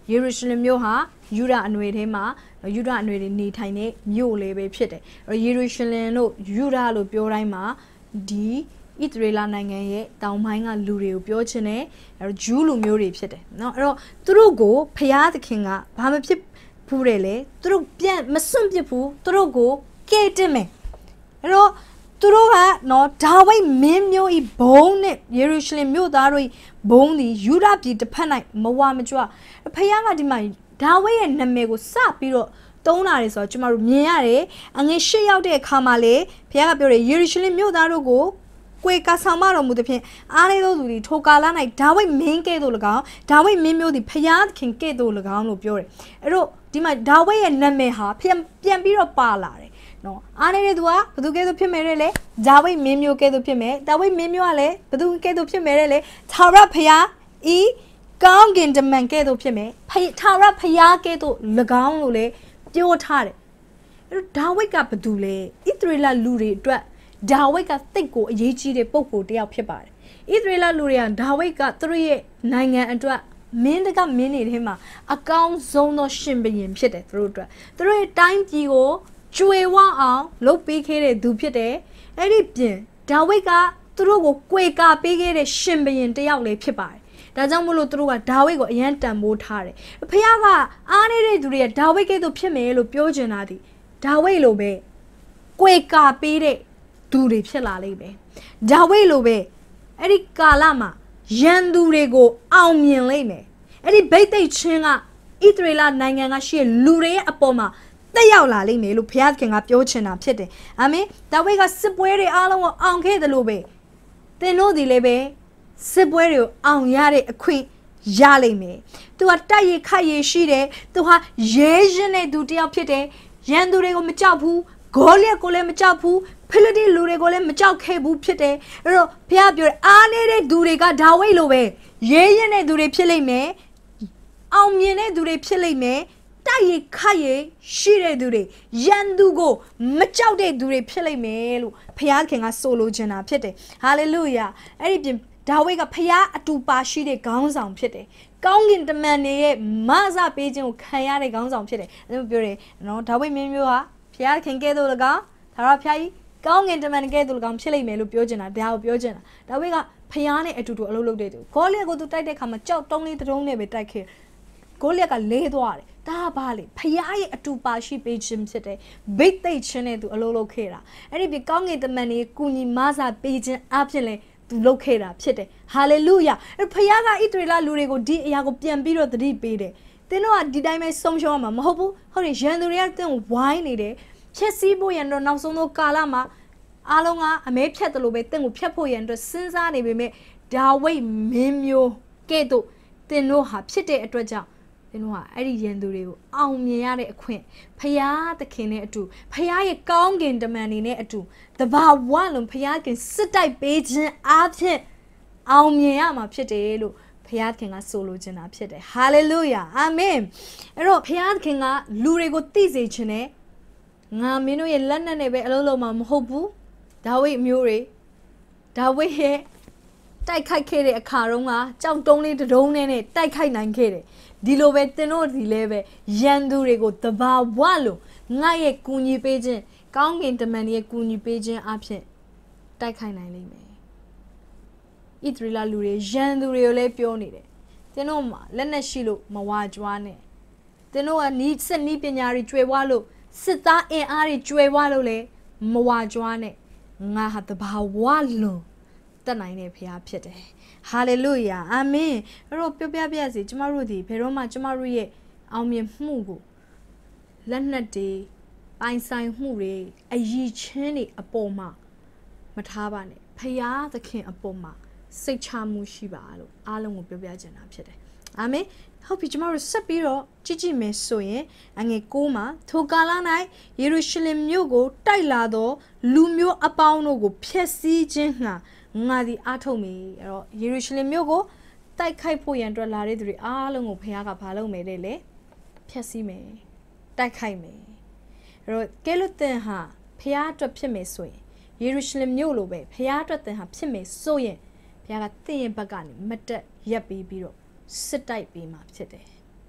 ယေရုရှလင်မြို့ဟာယူဒအနွယ်ထဲမှာယူဒအနွယ်တွေနေထိုင်တဲ့မြို့လေးပဲဖြစ်တယ်အဲ့တော့ယေရုရှလင်လို့ယူဒလို့ပြောတိုင်းမှာဒီဣသရေလနိုင်ငံရဲ့တောင်ပိုင်းကလူတွေကိုပြောချင်တယ်အဲ့တော့ဂျူးလူမျိုးတွေဖြစ်တယ်เนาะအဲ့တော့သူတို့ကိုဖျားသခင်ကဘာမဖြစ်ဘူးတယ်လေသူတို့ပြန်မစွန့်ပစ်ဘူးသူတို့ကိုကဲတင်မယ်အဲ့တော့သူတို့ကနော်ဒါဝိဒ်မင်းမျိုးဤဘုံနဲ့ယေရုရှလင်မြို့သားတို့ဤဘုံဒီယူဒပြည်တစ်ဖက်၌မဝမကြွဖျားကဒီမှာဒါဝိဒ်ရဲ့နာမည်ကိုစပြီးတော့တုံးလာတယ်ဆိုတော့ကျွန်တော်တို့မြင်ရတယ်အငယ်ရှစ်ရောက်တဲ့အခါမှာလေဖျားကပြောတယ်ယေရုရှလင်မြို့သားတို့ကိုကွေကာဆောင်မတော်မူသည်ဖြင့်အားလေးသောသူသည်ထိုကာလ၌ဒါဝိဒ်မင်းကဲ့သို့၎င်းဒါဝိဒ်မင်းမျိုးသည်ဖျားခင်ကဲ့သို့၎င်းလို့ပြောတယ်အဲ့တော့ဒီမှာဒါဝိဒ်ရဲ့နာမည်ဟာပြန်ပြန်ပြီးတော့ပါလာတယ်နော်အားနေတဲ့သူကဘသူကဲ့သို့ဖြစ်မယ်လေဒါဝိဒ်မင်းမျိုးကဲ့သို့ဖြစ်မယ်ဒါဝိဒ်မင်းမျိုးကလည်းဘသူကဲ့သို့ဖြစ်မယ်လေသာရဖျားဤကောင်းကင်တမန်ကဲ့သို့ဖြစ်မယ်သာရဖျားကဲ့သို့၎င်းလို့လေပြောထားတယ်အဲ့တော့ဒါဝိဒ်ကဘသူလဲဣသရေလလူတွေအတွက်ဒါဝိဒ်ကတိတ်ကိုအရေးကြီးတဲ့ပုံကိုတယောက်ဖြစ်ပါတယ်ဣသရေလလူတွေကဒါဝိဒ်ကသူတို့ရဲ့နိုင်ငံအတွက်မင်းတကမင်းနေထဲမှာအကောင်းဆုံးသောရှင်ဘုရင်ဖြစ်တယ်သူတို့အတွက်သူတို့ရဲ့တိုင်းပြည်ကိုကျွေဝအောင်လုပ်ပေးခဲ့တဲ့သူဖြစ်တယ်အဲ့ဒီပြင်ဒါဝိဒ်ကသူတို့ကိုကြွေကာပေးခဲ့တဲ့ရှင်ဘုရင်တယောက်လည်းဖြစ်ပါတယ်ဒါကြောင့်မို့လို့သူတို့ကဒါဝိဒ်ကိုအယံတန်ဖိုးထားတယ်ဖခင်ကအားနေတဲ့သူတွေကဒါဝိဒ်ကဲ့သို့ဖြစ်မယ်လို့ပြောချင်တာဒီဒါဝိဒ်လိုပဲကြွေကာပေးတဲ့သူတွေဖြစ်လာလိမ့်မယ်ဒါဝိဒ်လိုပဲအဲ့ဒီကာလမှာရန်သူတွေကိုအောင်မြင်လိမ့်မယ်အဲ့ဒီဗိသိက်ချင်းကဣသရေလနိုင်ငံကရှိတဲ့လူတွေရဲ့အပေါ်မှာတက်ရောက်လာလိမ့်မယ်လို့ဘုရားခင်ကပြောချင်တာဖြစ်တယ်အာမင်ဒါဝိဒ်ကစစ်ပွဲတွေအားလုံးကိုအောင်ခဲ့တယ်လို့ပဲသင်တို့ဒီလည်းပဲစစ်ပွဲတွေကိုအောင်ရတဲ့အခွင့်ရလိမ့်မယ်သူကတိုက်ရခတ်ရရှိတယ်သူဟာရဲရင်တဲ့သူတယောက်ဖြစ်တယ်ရန်သူတွေကိုမကြောက်ဘူးဂေါလိယကိုလည်းမကြောက်ဘူးဖိလိတိလူတွေကိုလည်းမကြောက်ခဲ့ဘူးဖြစ်တယ်အဲ့တော့ဘုရားပြောတယ်အားနေတဲ့သူတွေကဒါဝိဒ်လိုပဲရဲရင်တဲ့သူတွေဖြစ်လိမ့်မယ်အောင်မြင်တဲ့သူတွေဖြစ်လိမ့်မယ်တိုက်ရခတ်ရရှိတဲ့သူတွေရန်သူကိုမကြောက်တဲ့သူတွေဖြစ်လိမ့်မယ်လို့ဘုရားခင်ကဆိုလိုချင်တာဖြစ်တယ်ဟာလေလုယာအဲ့ဒီပြင်ဒါဝိဒ်ကဖျားအတူပါရှိတဲ့ခေါင်းဆောင်ဖြစ်တယ်။ကောင်းကင်တမန်တွေရဲ့မဆပေးခြင်းကိုခံရတဲ့ခေါင်းဆောင်ဖြစ်တယ်။အဲလိုပြောတယ်နော်ဒါဝိဒ်မင်းမျိုးဟာဖျားခင်ကဲ့သို့၎င်းဒါတော့ဖျားကြီးကောင်းကင်တမန်ကဲ့သို့၎င်းဖြစ်လိမ့်မယ်လို့ပြောချင်တာဒါကိုပြောချင်တာဒါဝိဒ်ကဖျားနဲ့အတူတူအလုပ်လုပ်တဲ့သူဂေါလိယကိုသူတိုက်တဲ့ခါမှာကြောက်တုံးလေးတုံးနဲ့ပဲတိုက်ခဲ့ဂေါလိယကလဲသွားတယ်ဒါပါလေဖျားရဲ့အတူပါရှိပေးခြင်းဖြစ်တယ်ဗိတ်သိက်ခြင်းနဲ့သူအလုပ်လုပ်ခဲ့တာအဲ့ဒီပြကောင်းကင်တမန်တွေကုညီမဆပေးခြင်းအဖြစ်လဲသူလုပ်ခဲ့တာဖြစ်တယ်ဟာလေလုယာအဲ့ဖခင်ကဣသရေလလူတွေကိုဒီအရာကိုပြန်ပြီးတော့သတိပေးတယ်သင်တို့ကဒီတိုင်းပဲဆုံးရှုံးမှာမဟုတ်ဘူးဟုတ်တယ်ရန်သူတွေကသင်ကိုဝိုင်းနေတယ်ဖြက်စီးဖို့ရန်တော့နောက်ဆုံးသောကာလမှာအားလုံးကအမဲဖြတ်တယ်လို့ပဲသင်ကိုဖြတ်ဖို့ရန်အတွက်စဉ်းစားနေပေမဲ့ဒါဝိဒ်မင်းမျိုးကဲ့သို့သင်တို့ဟာဖြစ်တဲ့အတွက်ကြောင့်သင်တို့ဟာအဲ့ဒီရန်သူတွေကိုအောင်မြင်ရတဲ့အခွင့်ဖျားသခင်နဲ့အတူဖျားရဲ့ကောင်းကင်တမန်တွေနဲ့အတူတဘာဝလုံးဖျားခင်စစ်တိုက်ပေးခြင်းအားဖြင့်အောင်မြင်ရမှာဖြစ်တယ်လို့ဖျားခင်ကဆိုလိုချင်တာဖြစ်တယ်ဟာလေလုယာအာမင်အဲ့တော့ဖျားခင်ကလူတွေကိုသိစေခြင်းနဲ့ငါမင်းတို့ရဲ့လက်နက်နဲ့ပဲအလုံးလုံးမှာမဟုတ်ဘူးဒါဝိဒ်မျိုးတွေဒါဝိဒ်ရဲ့တိုက်ခိုက်ခဲ့တဲ့အခါတုန်းကကြောက်တုံးလေးတုံးနဲ့တိုက်ခိုက်နိုင်ခဲ့တယ်ဒီလိုပဲသင်တို့ဒီလဲပဲရန်သူတွေကိုတဘာဝလို့ငါရဲ့ကူညီပေးခြင်းကောင်းကင်တမန်ရဲ့ကူညီပေးခြင်းအဖြစ်တိုက်ခိုက်နိုင်လိမ့်မယ်ဣသရေလလူတွေရန်သူတွေကိုလည်းပြောနေတယ်သင်တို့မှာလက်နက်ရှိလို့မဝါကြွားနဲ့သင်တို့ကနီးစက်နီးပညာတွေကျွယ်ဝလို့စစ်သားအင်အားတွေကျွယ်ဝလို့လည်းမဝါကြွားနဲ့ငါဟာတဘာဝလွန်တက်နိုင်တဲ့ဖခင်ဖြစ်တယ်ဟာလေလုယာအာမင်အဲ့တော့ပြောပြပြစီကျမတို့ဒီဘယ်တော့မှကျမတို့ရဲ့အောင်မြင်မှုကိုလက်နက်တွေပိုင်ဆိုင်မှုတွေအယီချင်းတွေအပေါ်မှာမထားပါနဲ့ဖခင်သခင်အပေါ်မှာစိတ်ချမှုရှိပါလို့အားလုံးကိုပြောပြချင်တာဖြစ်တယ်အာမင်ဟုတ်ပြီကျမတို့ဆက်ပြီးတော့ကြည့်ကြည့်မယ်ဆိုရင်အငယ်ကိုမှာထိုကာလ၌ယေရုရှလင်မြို့ကိုတိုက်လာသောလူမျိုးအပေါင်းတို့ကိုဖျက်ဆီးခြင်းငှာငါဒီအားထုတ်မိအဲ့တော့ယေရုရှလင်မြို့ကိုတိုက်ခိုက်ဖို့ရန်အတွက်လာတဲ့သူတွေအားလုံးကိုဖခင်ကဘာလုပ်မယ်လဲလေဖျက်ဆီးမယ်တိုက်ခိုက်မယ်အဲ့တော့ကဲလို့တင်ဟာဖခင်အတွက်ဖြစ်မယ်ဆိုရင်ယေရုရှလင်မြို့လိုပဲဖခင်အတွက်တင်ဟာဖြစ်မယ်ဆိုရင်ဖခင်ကတင့်ရဲ့ဘက်ကနေမတက်ရက်ပြီးပြီးတော့စစ်တိုက်ပေးမှာဖြစ်တယ်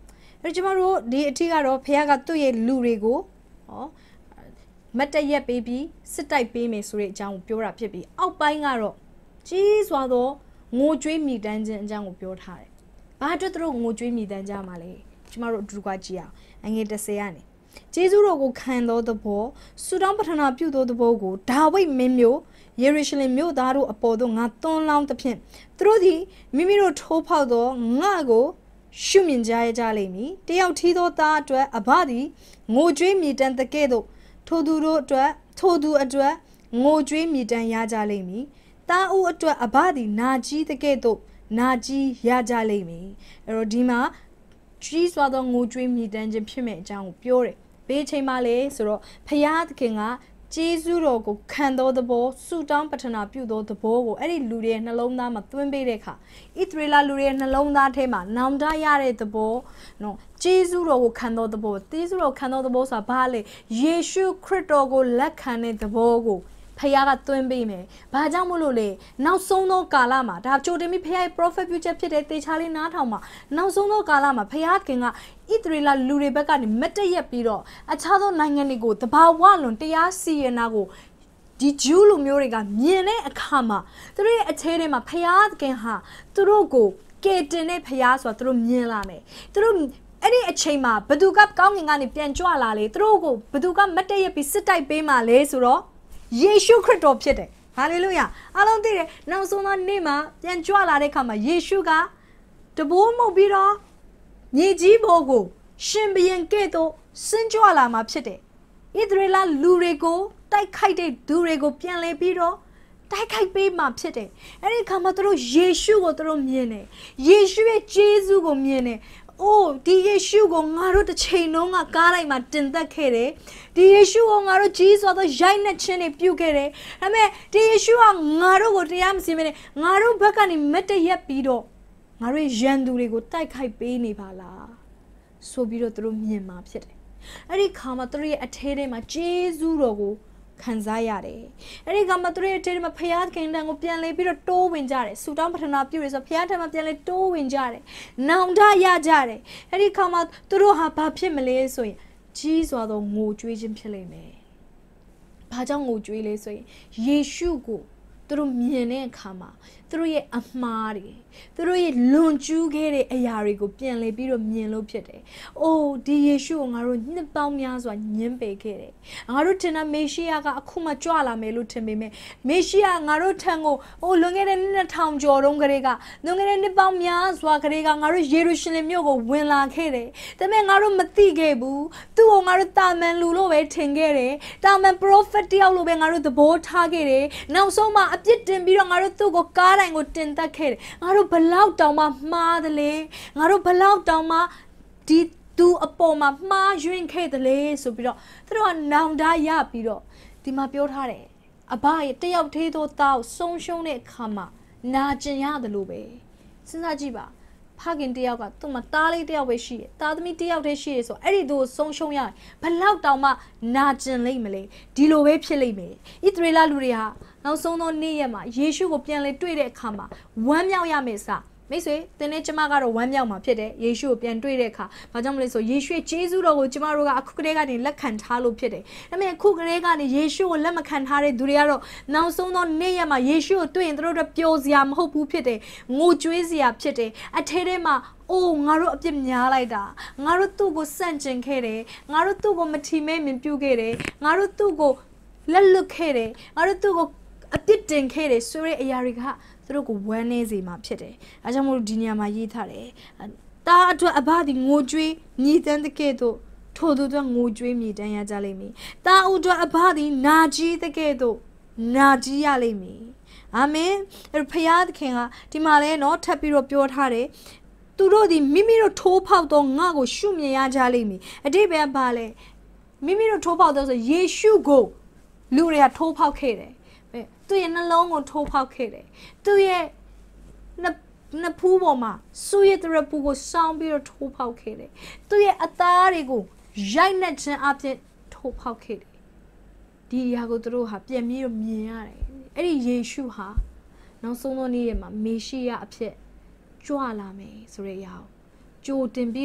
အဲ့ကျမတို့ဒီအထီးကတော့ဖခင်ကသူ့ရဲ့လူတွေကိုဟောမတ်တရက်ပေးပြီးစစ်တိုက်ပေးမယ်ဆိုတဲ့အကြောင်းကိုပြောတာဖြစ်ပြီးအောက်ပိုင်းကတော့ကြီးစွာသောငိုကြွေးမိတမ်းခြင်းအကြောင်းကိုပြောထားတယ်။ဘာအတွက်သူတို့ငိုကြွေးမိတမ်းကြမှာလဲကျမတို့အတူတူကကြည့်အောင်အငယ်တစ်ဆယ်ကနေကျေးဇူးတော်ကိုခံသောသဘောဆုတောင်းပတနာပြုသောသဘောကိုဒါဝိဒ်မင်းမျိုးယေရုရှလင်မြို့သားတို့အပေါ်သို့ငါသွန်းလောင်းသဖြင့်သူတို့သည်မိမိတို့ထိုးဖောက်သောငါကိုရှုမြင်ကြရကြလိမ့်မည်တယောက်ထီးသောသားအတွက်အဘသည်ငိုကြွေးမြည်တမ်းတဲ့ကဲ့သို့ထိုသူတို့အတွက်ထိုသူအတွက်ငိုကြွေးမြည်တမ်းရကြလိမ့်မည်သားဦးအတွက်အဘသည်နာကြီးတဲ့ကဲ့သို့နာကြီးရကြလိမ့်မည်အဲ့တော့ဒီမှာကြီးစွာသောငိုကြွေးမြည်တမ်းခြင်းဖြစ်မဲ့အကြောင်းကိုပြောတယ်ဘေးချိန်မှလေဆိုတော့ဖယားသခင်ကကျေးဇူးတော်ကိုခံတော်သဘောဆုတောင်းပတနာပြုတော်သဘောကိုအဲ့ဒီလူတွေရဲ့နှလုံးသားမှာသွင်းပေးတဲ့အခါဣသရေလလူတွေရဲ့နှလုံးသားထဲမှာနောင်တရတဲ့သဘောနော်ကျေးဇူးတော်ကိုခံတော်သဘောကျေးဇူးတော်ခံတော်သဘောဆိုတာဘာလဲယေရှုခရစ်တော်ကိုလက်ခံတဲ့သဘောကိုဖယားကသွင်းပေးမယ်။ဘာကြောင့်မို့လို့လဲနောက်ဆုံးသောကာလမှာဒါကြိုတင်ပြီးဖယားရဲ့ prophet future ဖြစ်တဲ့တေချာလေးနားထောင်မှာနောက်ဆုံးသောကာလမှာဖယားခင်ကဣသရေလလူတွေဘက်ကနေမတည့်ရက်ပြီးတော့အခြားသောနိုင်ငံတွေကိုတဘာဝလွန်တရားစီရင်တာကိုဒီဂျူးလူမျိုးတွေကမြင်တဲ့အခါမှာသူတို့ရဲ့အခြေထဲမှာဖယားခင်ဟာသူတို့ကိုကယ်တင်တဲ့ဖယားဆိုတာသူတို့မြင်လာမယ်။သူတို့အဲ့ဒီအချိန်မှာဘသူကကောင်းကင်ကနေပြန်ကြွလာလေသူတို့ကိုဘသူကမတည့်ရက်ပြီးစစ်တိုက်ပေးမှလဲဆိုတော့ယေရှုခရစ်တော်ဖြစ်တယ်ဟာလေလုယာအားလုံးသိတယ်နောက်ဆုံးသောနေ့မှာပြန်ကြွလာတဲ့အခါမှာယေရှုကတဘိုးမှုတ်ပြီးတော့မြေကြီးပေါ်ကိုရှင်ဘုရင်ကဲ့သို့ဆင်းကြွလာမှာဖြစ်တယ်ဣသရေလလူတွေကိုတိုက်ခိုက်တဲ့သူတွေကိုပြန်လဲပြီးတော့တိုက်ခိုက်ပေးမှာဖြစ်တယ်အဲ့ဒီအခါမှာသူတို့ယေရှုကိုသူတို့မြင်တယ်ယေရှုရဲ့ကျေးဇူးကိုမြင်တယ်အိုးဒီယေရှုကိုငါတို့တစ်ချိန်လုံးကကားလိုက်မှာတင်သက်ခဲ့တယ်ဒီယေရှုကိုငါတို့ကြီးစွာသောရိုက်နှက်ခြင်းတွေပြုခဲ့တယ်ဒါပေမဲ့ဒီယေရှုကငါတို့ကိုတရားမစင်မနဲ့ငါတို့ဘက်ကနေမတည့်ရက်ပြီးတော့ငါတို့ရန်သူတွေကိုတိုက်ခိုက်ပေးနေပါလားဆိုပြီးတော့သူတို့မြင်မှာဖြစ်တယ်အဲ့ဒီခါမှာသူတို့ရဲ့အထဲထဲမှာဂျေဇုတော်ကိုခံစားရတယ်အဲ့ဒီကမှသူတို့ရဲ့တဲမှာဖျားခင်တန်ကိုပြန်လဲပြီးတော့တိုးဝင်ကြတယ်ဆူတောင်းပထနာပြုရဆိုဖျားထံမှာပြန်လဲတိုးဝင်ကြတယ်နောင်တရကြတယ်အဲ့ဒီခါမှာသူတို့ဟာဘာဖြစ်မလဲဆိုရင်ကြီးစွာသောငိုကြွေးခြင်းဖြစ်လိမ့်မယ်ဘာကြောင့်ငိုကြွေးလဲဆိုရင်ယေရှုကိုသူတို့မြင်တဲ့အခါမှာသူတို့ရဲ့အမှားတွေသူတို့ရဲ့လွန်ကျူးခဲ့တဲ့အရာတွေကိုပြန်လဲပြီးတော့မြင်လို့ဖြစ်တယ်။အိုးဒီယေရှုကိုငါတို့နှစ်ပေါင်းများစွာညှင်းပယ်ခဲ့တယ်။ငါတို့ထင်တာမေရှိယကအခုမှကြွလာမယ်လို့ထင်ပေမဲ့မေရှိယငါတို့ထံကိုအိုးလွန်ခဲ့တဲ့နှစ်ထောင်ကျော်တုန်းကလေးကလွန်ခဲ့တဲ့နှစ်ပေါင်းများစွာကလေးကငါတို့ယေရုရှလင်မြို့ကိုဝင်လာခဲ့တယ်။ဒါပေမဲ့ငါတို့မသိခဲ့ဘူး။သူ့ကိုငါတို့တာမန်လူလို့ပဲထင်ခဲ့တယ်။တာမန် prophet တယောက်လို့ပဲငါတို့သဘောထားခဲ့တယ်။နောက်ဆုံးမှအပြစ်တင်ပြီးတော့ငါတို့သူ့ကိုကားတိုင်းကိုတင်သက်ခဲ့တယ်ငါတို့ဘလောက်တောင်မှမှားတယ်လေငါတို့ဘလောက်တောင်မှဒီသူအပေါ်မှာမှားယွင်းခဲ့တယ်လေဆိုပြီးတော့သူတို့ကနောင်တရပြီးတော့ဒီမှာပြောထားတယ်အဘရဲ့တယောက်သေးသောသားကိုဆုံးရှုံးတဲ့အခါမှာနာကျင်ရတယ်လို့ပဲစဉ်းစားကြည့်ပါဖခင်တယောက်ကသူ့မှာသားလေးတယောက်ပဲရှိတယ်သားသမီးတယောက်တည်းရှိတယ်ဆိုအဲ့ဒီသူကိုဆုံးရှုံးရတယ်ဘလောက်တောင်မှနာကျင်လိမ့်မလဲဒီလိုပဲဖြစ်လိမ့်မယ်ဣသရေလလူတွေဟာနောက်ဆုံးသောနေ့ရက်မှာယေရှုကိုပြန်လဲတွေ့တဲ့အခါမှာဝမ်းမြောက်ရမယ်စာမိတ်ဆွေသင်နဲ့ကျမကတော့ဝမ်းမြောက်မှာဖြစ်တယ်ယေရှုကိုပြန်တွေ့တဲ့အခါဘာကြောင့်မလဲဆိုယေရှုရဲ့ကျေးဇူးတော်ကိုကျမတို့ကအခုကတည်းကနေလက်ခံထားလို့ဖြစ်တယ်ဒါပေမဲ့အခုကတည်းကနေယေရှုကိုလက်မခံထားတဲ့သူတွေကတော့နောက်ဆုံးသောနေ့ရက်မှာယေရှုကိုတွေ့ရင်သူတို့တို့ပျော်စရာမဟုတ်ဘူးဖြစ်တယ်ငိုကြွေးစရာဖြစ်တယ်အထဲထဲမှာအိုးငါတို့အပြစ်များလိုက်တာငါတို့သူ့ကိုစန့်ကျင်ခဲ့တယ်ငါတို့သူ့ကိုမထီမဲ့မြင်ပြုခဲ့တယ်ငါတို့သူ့ကိုလက်လွတ်ခဲ့တယ်ငါတို့သူ့ကိုအပြစ်တင်ခဲ့တယ်ဆိုတဲ့အရာတွေကသူတို့ကိုဝမ်းနည်းစေမှာဖြစ်တယ်။အဲကြောင့်မို့ဒီနေရာမှာရေးထားတယ်။တာအတွက်အဘသည်ငိုကြွေးမြည်တမ်းတဲ့ကဲ့သို့ထို့သူတို့ငိုကြွေးမြည်တမ်းရကြလိမ့်မည်။တာဦးအတွက်အဘသည်နာကြီးတဲ့ကဲ့သို့နာကြီးရလိမ့်မည်။အာမင်။အဲ့ဖခင်သခင်ကဒီမှာလဲနော်ထပ်ပြီးတော့ပြောထားတယ်။သူတို့သည်မိမိတို့ထိုးဖောက်သောငါကိုရှုမြင်ရကြလိမ့်မည်။အတိတ်ပဲပါလဲမိမိတို့ထိုးဖောက်သောဆိုယေရှုကိုလူတွေကထိုးဖောက်ခဲ့တယ်သူရဲ့နှလုံးကိုထိုးဖောက်ခဲ့တယ်သူရဲ့နှစ်ဖူးပေါ်မှာဆူရဲ့တရပူကိုစောင်းပြီးတော့ထိုးဖောက်ခဲ့တယ်သူရဲ့အသားတွေကိုရိုက်နှက်ခြင်းအပြင်ထိုးဖောက်ခဲ့တယ်ဒီအရာကိုသူတို့ဟာပြန်ပြီးတော့မြင်ရတယ်အဲ့ဒီယေရှုဟာနောက်ဆုံးသောနေ့ရက်မှာမေရှိယအဖြစ်ကြွလာမယ်ဆိုတဲ့အရာကိုကြိုတင်ပြီးတော့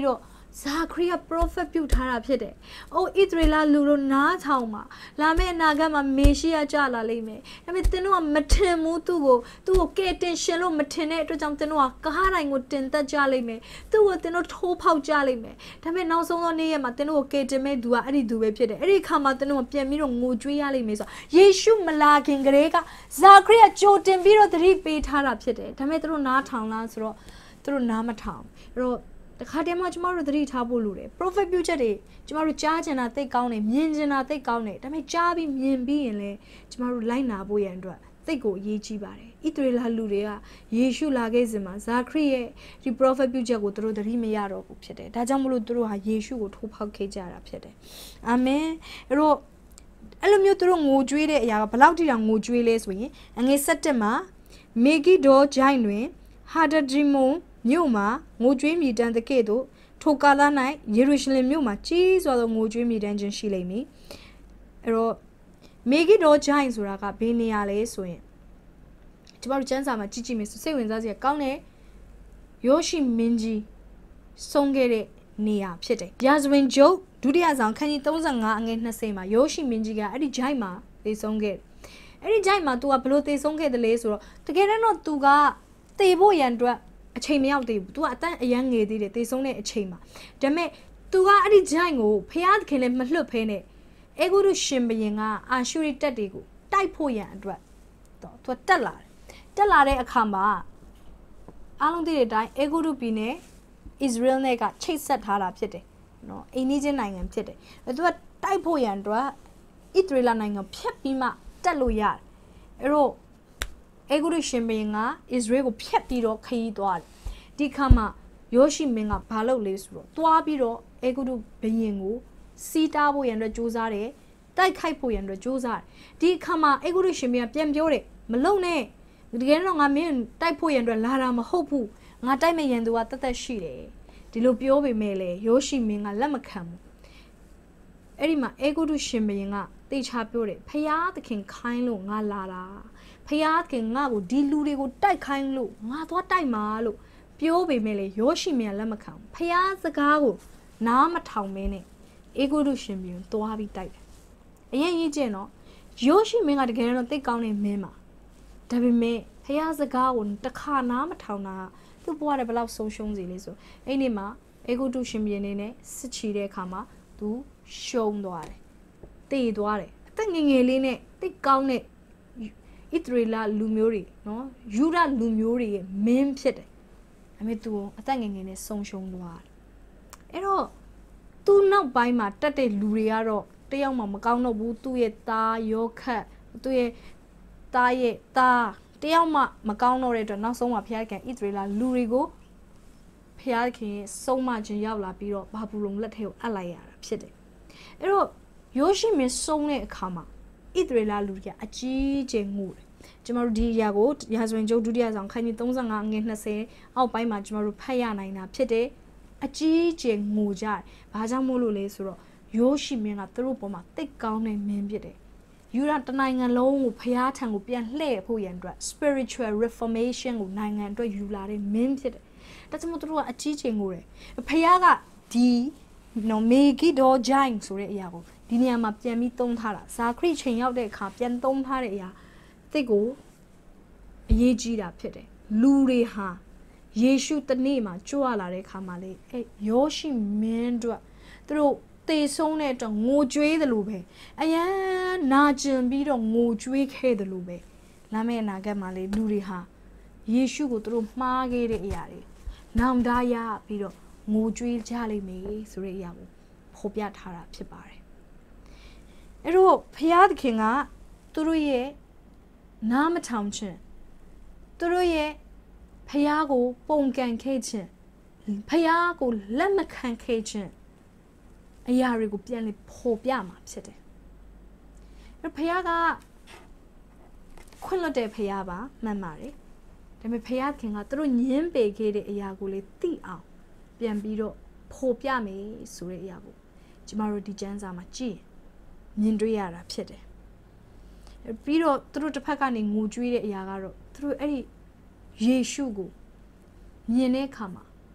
ဇာခရီးက prophet ပြုထားတာဖြစ်တယ်။အိုဣသရေလလူတို့နားထောင်မှာလာမယ့်အနာဂတ်မှာမေရှိယကြလာလိမ့်မယ်။ဒါပေမဲ့သင်တို့ကမထင်ဘူးသူ့ကိုသူ့ကိုကဲတင်ရှင်လို့မထင်တဲ့အတွက်ကြောင့်သင်တို့ကကားတိုင်းကိုတင်သက်ကြလိမ့်မယ်။သူ့ကိုသင်တို့ထိုးဖောက်ကြလိမ့်မယ်။ဒါပေမဲ့နောက်ဆုံးသောနေ့ရက်မှာသင်တို့ကိုကဲတင်မဲ့သူကအဲ့ဒီသူပဲဖြစ်တယ်။အဲ့ဒီခါမှာသင်တို့ကပြန်ပြီးတော့ငိုကြွေးရလိမ့်မယ်ဆိုယေရှုမလာခင်ကလေးကဇာခရီးကကြိုတင်ပြီးတော့သတိပေးထားတာဖြစ်တယ်။ဒါပေမဲ့သူတို့နားထောင်လားဆိုတော့သူတို့နားမထောင်။အဲ့တော့တခါတည်းမှာကျမတို့သတိထားဖို့လိုတယ် prophet ပြုချက်တွေကျမတို့ကြားချင်တာသိကောင်းတယ်မြင်ချင်တာသိကောင်းတယ်ဒါပေမဲ့ကြားပြီးမြင်ပြီးရင်လည်းကျမတို့လိုက်နာဖို့ရန်အတွက်သိကိုအရေးကြီးပါတယ်ဣသရေလလူတွေကယေရှုလာခဲ့စဉ်မှာဇာခရီးရဲ့ဒီ prophet ပြုချက်ကိုသူတို့သတိမရတော့ဘူးဖြစ်တယ်ဒါကြောင့်မလို့သူတို့ဟာယေရှုကိုထိုးဖောက်ခဲ့ကြတာဖြစ်တယ်အာမင်အဲ့တော့အဲ့လိုမျိုးသူတို့ငိုကြွေးတဲ့အရာကဘယ်လောက်ထိတောင်ငိုကြွေးလဲဆိုရင်အငယ်၁၁မှာမေဂီဒိုဂျိုင်းတွင်ဟာဒဒရီမွန်မြို့မှာငိုကြွေးမြည်တမ်းတဲ့ကဲ့သို့ထိုကာလ၌ယေရုရှလင်မြို့မှာကြီးစွာသောငိုကြွေးမြည်တမ်းခြင်းရှိလိမ့်မည်အဲ့တော့မေဂီဒိုဂျိုင်းဆိုတာကဘယ်နေရာလဲဆိုရင်ကျမတို့ကျမ်းစာမှာကြည့်ကြည့်မယ်ဆိုစိတ်ဝင်စားစရာကောင်းတဲ့ယောရှိမင်းကြီးဆုံးခဲ့တဲ့နေရာဖြစ်တယ်ရာဇဝင်ကျုပ်ဒုတိယဆောင်ခန်းကြီး၃၅အငယ်၂၀မှာယောရှိမင်းကြီးကအဲ့ဒီဂျိုင်းမှာသေဆုံးခဲ့အဲ့ဒီဂျိုင်းမှာ तू ကဘလို့သေဆုံးခဲ့တယ်လဲဆိုတော့တကယ်တော့ तू ကသေဖို့ရန်အတွက်အချိန်မရောက်သေးဘူး तू ကအတန်းအရန်ငယ်သေးတယ်သေဆုံးတဲ့အချိန်မှာဒါပေမဲ့ तू ကအဲ့ဒီဂျိုင်းကိုဖျားသခင်လည်းမလွတ်ဖဲနဲ့အေဂုရုရှင်ဘုရင်ကအာရှုရိတပ်တွေကိုတိုက်ဖို့ရန်အတွက်တော့ तू တက်လာတယ်တက်လာတဲ့အခါမှာအားလုံးသိတဲ့အတိုင်းအေဂုရုပြည်နဲ့ Israel နဲ့ကချိတ်ဆက်ထားတာဖြစ်တယ်နော်အိမ်နီးချင်းနိုင်ငံဖြစ်တယ်အဲ तू ကတိုက်ဖို့ရန်အတွက်ဣသရေလနိုင်ငံဖျက်ပြီးမှတက်လို့ရတယ်အဲ့တော့အေဂုရုရှင်ဘုရင်က Israel ကိုဖျက်ပြီးတော့ခရီးသွားတယ်ဒီခါမှာယောရှိမင်းကဘာလုပ်လဲဆိုတော့သွားပြီးတော့အေဂုရုဘုရင်ကိုစီးတားဖို့ရန်အတွက်ကြိုးစားတယ်တိုက်ခိုက်ဖို့ရန်အတွက်ကြိုးစားတယ်ဒီခါမှာအေဂုရုရှင်ဘုရင်ပြန်ပြောတယ်မလုံနဲ့တကယ်တော့ငါမင်းတိုက်ဖို့ရန်အတွက်လာတာမဟုတ်ဘူးငါတိုက်မဲ့ရန်သူကတသက်ရှိတယ်ဒီလိုပြောပေမဲ့လေယောရှိမင်းကလက်မခံဘူးအဲ့ဒီမှာအေဂုရုရှင်ဘုရင်ကတေချာပြောတယ်ဖျားသခင်ခိုင်းလို့ငါလာတာဖျားသခင်ငါ့ကိုဒီလူတွေကိုတိုက်ခိုင်းလို့ငါသွားတိုက်မှာလို့ပြောပေမဲ့လေယောရှိမင်းကလက်မခံဘူးဖျားစကားကိုနားမထောင်မင်းနဲ့အေဂုရုရှင်ဘုရင်သွားပြီးတိုက်တယ်အရင်ကြီးကျင့်တော့ယောရှိမင်းကတကယ်တော့သိကောင်းနေမင်းပါဒါပေမဲ့ဖျားစကားကိုတစ်ခါနားမထောင်တာသူ့ဘဝတွေဘယ်လောက်ဆုံးရှုံးစီလဲဆိုအဲ့ဒီမှာအေဂုရုရှင်ဘုရင်နဲ့စစ်ချီတဲ့အခါမှာသူရှုံးသွားတယ်တေသွားတယ်အသက်ငယ်ငယ်လေးနဲ့သိကောင်းတဲ့ဣသရေလလူမျိုးတွေနော်ယူဒလူမျိုးတွေရဲ့မင်းဖြစ်တယ်ဒါပေမဲ့သူအသက်ငယ်ငယ်နဲ့ဆုံးရှုံးသွားတယ်အဲ့တော့သူနောက်ပိုင်းမှာတက်တဲ့လူတွေကတော့တယောက်မှမကောင်းတော့ဘူးသူ့ရဲ့သားယောခတ်သူ့ရဲ့သားရဲ့သားတယောက်မှမကောင်းတော့တဲ့အတွက်နောက်ဆုံးမှာဘုရားခင်ဣသရေလလူတွေကိုဘုရားခင်ဆုံးမခြင်းရောက်လာပြီးတော့ဘာဘူးလုံလက်ထဲကိုအပ်လိုက်ရတာဖြစ်တယ်အဲ့တော့ယောရှိမင်းဆုံးတဲ့အခါမှာဣသရေလလူတွေကအကြီးကျယ်ငိုတယ်ကျမတို့ဒီအရာကိုရာဇဝင်ကျုပ်ဒုတိယဆောင်ခန်းကြီး၃၅ငွေ၂၀အောက်ပိုင်းမှာကျမတို့ဖတ်ရနိုင်တာဖြစ်တယ်အကြီးကျယ်ငိုကြတယ်ဘာကြောင့်မို့လို့လဲဆိုတော့ယောရှိမင်းကသူတို့ပေါ်မှာတိတ်ကောင်းတဲ့မင်းဖြစ်တယ်ယူရတနိုင်ငံလုံးကိုဖျားထံကိုပြန်လှည့်ဖို့ရန်အတွက် spiritual reformation ကိုနိုင်ငံအတွက်ယူလာတဲ့မင်းဖြစ်တယ်ဒါကြောင့်မို့သူတို့ကအကြီးကျယ်ငိုတယ်ဖျားကဒီနော်မေဂီဒိုဂျိုင်းဆိုတဲ့အရာကိုဒီနေရာမှာပြန်ပြီးသုံးထားတာဇာခရီချိန်ရောက်တဲ့အခါပြန်သုံးထားတဲ့အရာတိတ်ကိုအရေးကြီးတာဖြစ်တယ်လူတွေဟာယေရှုတနေ့မှာကြွလာတဲ့အခါမှာလေအဲယောရှိမင်းတို့သူတို့တေဆုံးတဲ့အတွက်ငိုကြွေးတယ်လို့ပဲအယမ်းနာကျင်ပြီးတော့ငိုကြွေးခဲ့တယ်လို့ပဲလာမယ့်အနာဂတ်မှာလေလူတွေဟာယေရှုကိုသူတို့မှားခဲ့တဲ့အရာတွေနောင်တရပြီးတော့ငိုကြွေးကြလိမ့်မယ်ဆိုတဲ့အရာကိုဖော်ပြထားတာဖြစ်ပါတယ်အဲ့တော့ဘုရားသခင်ကသူတို့ရဲ့နားမထောင်ခြင်းသူတို့ရဲ့ဖျားကိုပုံကန်ခဲ့ခြင်းဖျားကိုလက်မခံခဲ့ခြင်းအရာတွေကိုပြန်လေဖော်ပြမှာဖြစ်တယ်အဲ့ဖျားကခွင့်လွှတ်တဲ့ဖျားပါမှန်ပါတယ်ဒါပေမဲ့ဖျားခင်ကသူတို့ညင်းပေခဲ့တဲ့အရာကိုလေသိအောင်ပြန်ပြီးတော့ဖော်ပြမယ်ဆိုတဲ့အရာကိုကျမတို့ဒီကျမ်းစာမှာကြည့်မြင်တွေ့ရတာဖြစ်တယ်ပြီးတော့သူတို့တစ်ဖက်ကနေငိုကြွေးတဲ့အရာကတော့သူတို့အဲ့ဒီယေရှုကိုမြင်တဲ့အခါမှာ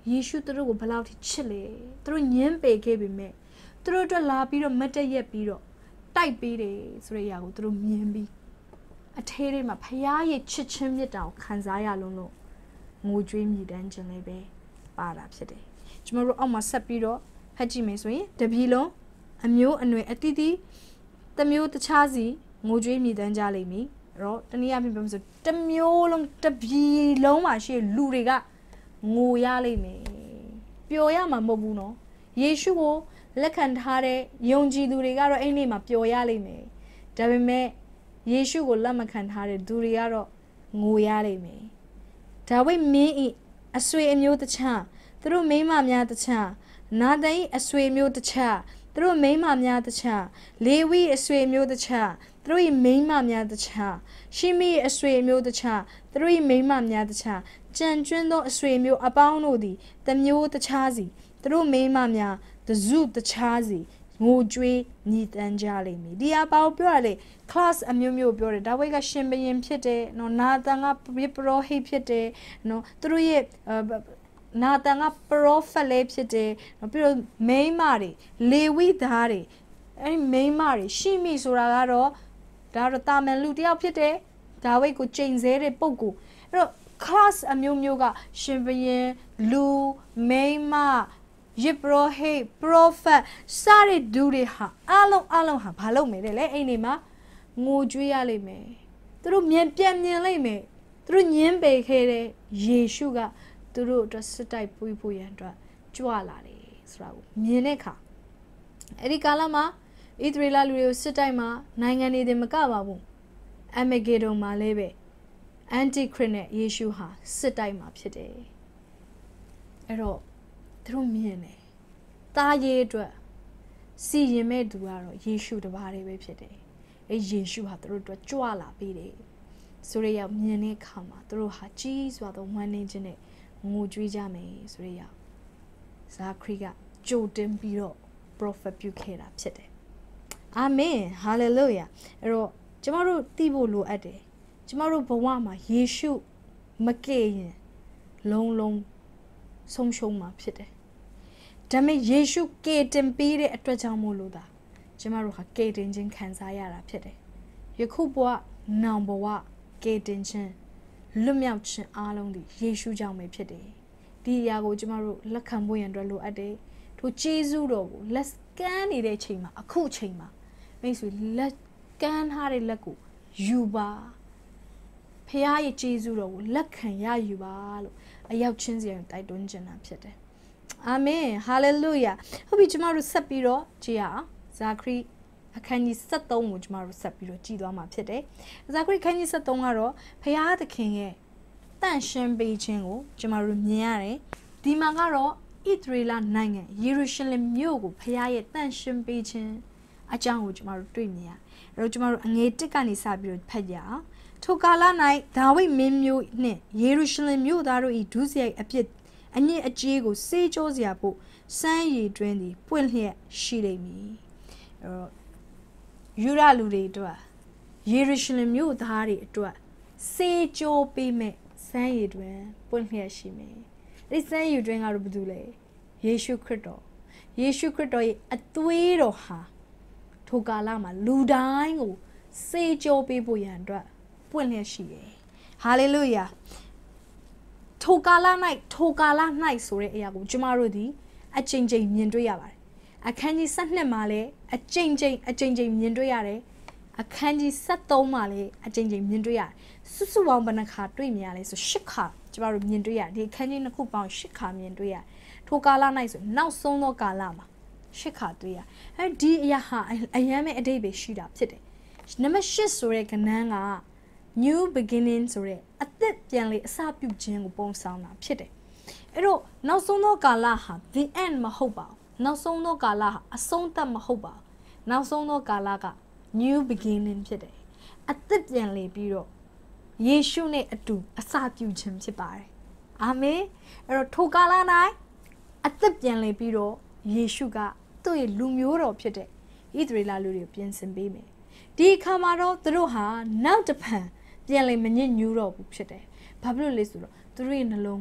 ယေရှုသူတို့ကိုဘယ်လောက်ထိချစ်လဲသူတို့ညှင်းပယ်ခဲ့ပေမဲ့သူတို့အတွက်လာပြီးတော့မတ်တက်ရက်ပြီးတော့တိုက်ပေးတယ်ဆိုတဲ့အရာကိုသူတို့မြင်ပြီးအထဲထဲမှာဖခင်ရဲ့ချစ်ချင်းမြတ်တာကိုခံစားရလုံးလို့ငိုကြွေးမြည်တမ်းခြင်းလေးပဲပါတာဖြစ်တယ်ကျွန်တော်တို့အောက်မှာဆက်ပြီးတော့ဖတ်ကြည့်မယ်ဆိုရင်တပြည်လုံးအမျိုးအနွယ်အသီးသီးတစ်မျိုးတခြားစီငိုကြွေးမြည်တမ်းကြလိမ့်မည်အဲ့တော့တနည်းအားဖြင့်ပြောမယ်ဆိုတစ်မျိုးလုံးတစ်ပြည်လုံးမှာရှိတဲ့လူတွေကငိုရလိမ့်မယ်ပျော်ရမှာမဟုတ်ဘူးနော်ယေရှုကိုလက်ခံထားတဲ့ယုံကြည်သူတွေကတော့အဲ့ဒီမှာပျော်ရလိမ့်မယ်ဒါပေမဲ့ယေရှုကိုလက်မခံထားတဲ့သူတွေကတော့ငိုရလိမ့်မယ်ဒါဝိမင်းဤအဆွေအမျိုးတခြားသူတို့မိန်းမများတခြားနာသန်ဤအဆွေမျိုးတခြားသူတို့မိန်းမများတခြားလေဝိအဆွေမျိုးတခြားသူတို့၏မိန်းမများတခြားရှိမိအဆွေမျိုးတခြားသူတို့၏မိန်းမများတခြားကြံကျွန်းသောအဆွေမျိုးအပေါင်းတို့သည်တမျိုးတခြားစီသူတို့မိန်းမများတစုတခြားစီငိုကြွေးမြည်တမ်းကြလိမ့်မည်ဒီအပေါင်းပြောရလေ class အမျိုးမျိုးပြောတယ်ဒါဝိဒ်ကရှင်ဘုရင်ဖြစ်တယ်နော်နာသန်ကပရောဟိတ်ဖြစ်တယ်နော်သူတို့ရဲ့နာသန်ကပရောဖက်လေးဖြစ်တယ်ပြီးတော့မိန်းမတွေလေဝိသားတွေအဲ့ဒီမိန်းမတွေရှိမိဆိုတာကတော့ဒါတော့တာမန်လူတယောက်ဖြစ်တယ်ဒါဝိဒ်ကိုချိန်ဆတဲ့ပုံကိုအဲ့တော့ class အမျိုးမျိုးကရှင်ဘုရင်လူမိန်းမယေဘရဟိပရောဖက်စတဲ့ဒူတွေဟာအလုံးအလုံးဟာဘာလုပ်မယ်လဲအဲ့ဒီမှာငိုကြွေးရလိမ့်မယ်သူတို့မြင်ပြန်မြင်လိမ့်မယ်သူတို့ညင်းပယ်ခဲ့တဲ့ယေရှုကသူတို့အတွက်စစ်တိုက်ပွေးဖို့ရန်အတွက်ကြွလာတယ်ဆိုတာကိုမြင်တဲ့အခါအဲ့ဒီကာလမှာဣသရေလလူတွေကိုစစ်တိုက်မှာနိုင်ငံတွေတင်မကပါဘူးအမေဂေဒုံမှာလည်းပဲအန်တီခရစ်နဲ့ယေရှုဟာစစ်တိုက်မှာဖြစ်တယ်အဲ့တော့သူတို့မြင်တယ်တားရေးအတွက်စီရင်မဲ့သူကတော့ယေရှုတပါးလေးပဲဖြစ်တယ်အဲယေရှုဟာသူတို့အတွက်ကြွလာပြီးတယ်ဆိုရရောက်မြင်တဲ့အခါမှာသူတို့ဟာကြီးစွာသောဝမ်းနည်းခြင်းနဲ့ငိုကြွေးကြမယ်ဆိုရရောက်ဇာခရီကကြိုတင်ပြီးတော့ prophet ပြုခဲ့တာဖြစ်တယ်အာမင်ဟာလေလုယာအဲ့တော့ကျမတို့သိဖို့လိုအပ်တယ်ကျမတို့ဘဝမှာယေရှုမကယ်ရင်လုံးလုံးဆုံးရှုံးမှာဖြစ်တယ်ဒါပေမဲ့ယေရှုကယ်တင်ပေးတဲ့အတွက်ကြောင့်မို့လို့သာကျမတို့ဟာကယ်တင်ခြင်းခံစားရတာဖြစ်တယ်ယခုဘဝနောင်ဘဝကယ်တင်ခြင်းလွတ်မြောက်ခြင်းအားလုံးဒီယေရှုကြောင့်ပဲဖြစ်တယ်ဒီအရာကိုကျမတို့လက်ခံဖို့ရန်အတွက်လိုအပ်တယ်ထိုကျေးဇူးတော်ကိုလက်ကမ်းနေတဲ့ချိန်မှာအခုချိန်မှာမိတ်ဆွေလက်ကမ်းထားတဲ့လက်ကိုယူပါဖခင်ရဲ့ကျေးဇူးတော်ကိုလက်ခံရယူပါလို့အရောက်ချင်းစီရင်တိုက်တွန်းခြင်းတာဖြစ်တယ်အာမင်ဟာလေလုယာဟုတ်ပြီကျမတို့ဆက်ပြီးတော့ကြည့်ရအောင်ဇာခရီအခန်းကြီးဆက်သုံးကိုကျမတို့ဆက်ပြီးတော့ကြည်သွားမှာဖြစ်တယ်ဇာခရီအခန်းကြီးဆက်သုံးကတော့ဖခင်သခင်ရဲ့တန့်ရှင်းပေးခြင်းကိုကျမတို့မြင်ရတယ်ဒီမှာကတော့ဣသရေလနိုင်ငံယေရုရှလင်မြို့ကိုဖခင်ရဲ့တန့်ရှင်းပေးခြင်းအကြောင်းကိုကျမတို့တွေ့မြင်ရအဲ့တော့ကျမတို့အငယ်တစ်ကနေစပြီးတော့ဖတ်ရအောင်ထိုကာလ၌ဒါဝိဒ်မင်းမျိုးနှင့်ယေရုရှလင်မြို့သားတို့၏ဒုစရိုက်အပြစ်အညစ်အကြေးကိုစေးကြောစရာဖို့စမ်းရည်တွင်းသည်ပွင့်လျက်ရှိလိမ့်မည်အဲ့တော့ယူရလူတွေအတွက်ယေရုရှလင်မြို့သားတွေအတွက်စေးကြောပေးမဲ့စမ်းရည်တွင်းပွင့်လျက်ရှိမယ်အဲ့ဒီစမ်းရည်တွင်းကတော့ဘာလို့လဲယေရှုခရစ်တော်ယေရှုခရစ်တော်ရဲ့အသွေးတော်ဟာထိုကာလမှာလူတိုင်းကိုစေးကြောပေးဖို့ရန်အတွက်ပွင့်လျက်ရှိတယ်ဟာလေလုယာထိုကာလ၌ထိုကာလ၌ဆိုတဲ့အရာကိုကျမတို့ဒီအချိန်ချင်းမြင်တွေ့ရပါတယ်အခန်းကြီး၁၂မှာလည်းအချိန်ချင်းအချိန်ချင်းမြင်တွေ့ရတယ်အခန်းကြီး၁၃မှာလည်းအချိန်ချင်းမြင်တွေ့ရတယ်စုစုပေါင်းဘယ်နှခါတွေ့မြင်ရလဲဆို၈ခါကျမတို့မြင်တွေ့ရတယ်ဒီအခန်းကြီးနှစ်ခုပေါင်း၈ခါမြင်တွေ့ရတယ်ထိုကာလ၌ဆိုနောက်ဆုံးသောကာလမှာ၈ခါတွေ့ရအဲဒီအရာဟာအယမ်းမဲ့အတိတ်ပဲရှိတာဖြစ်တယ်နံပါတ်၈ဆိုတဲ့ကဏ္ဍကnew beginning ဆိုတဲ့အသက်ပြန်လေအစပြုခြင်းကိုပုံဆောင်တာဖြစ်တယ်အဲ့တော့နောက်ဆုံးသောကာလဟာ the end မဟုတ်ပါဘူးနောက်ဆုံးသောကာလဟာအဆုံးသတ်မဟုတ်ပါဘူးနောက်ဆုံးသောကာလက new beginning ဖြစ်တယ်အသက်ပြန်လေပြီးတော့ယေရှုနဲ့အတူအစပြုခြင်းဖြစ်ပါတယ်အာမင်အဲ့တော့ထိုကာလ၌အသက်ပြန်လေပြီးတော့ယေရှုကသူ့ရဲ့လူမျိုးတော်ဖြစ်တဲ့ဣသရေလလူတွေကိုပြင်ဆင်ပေးမယ်ဒီအခါမှာတော့သူတို့ဟာနောက်တစ်ဖန်ပြန်လေမညစ်ညူးတော့ဘူးဖြစ်တယ်။ဘာဖြစ်လို့လဲဆိုတော့သူတို့ရဲ့နှလုံးကို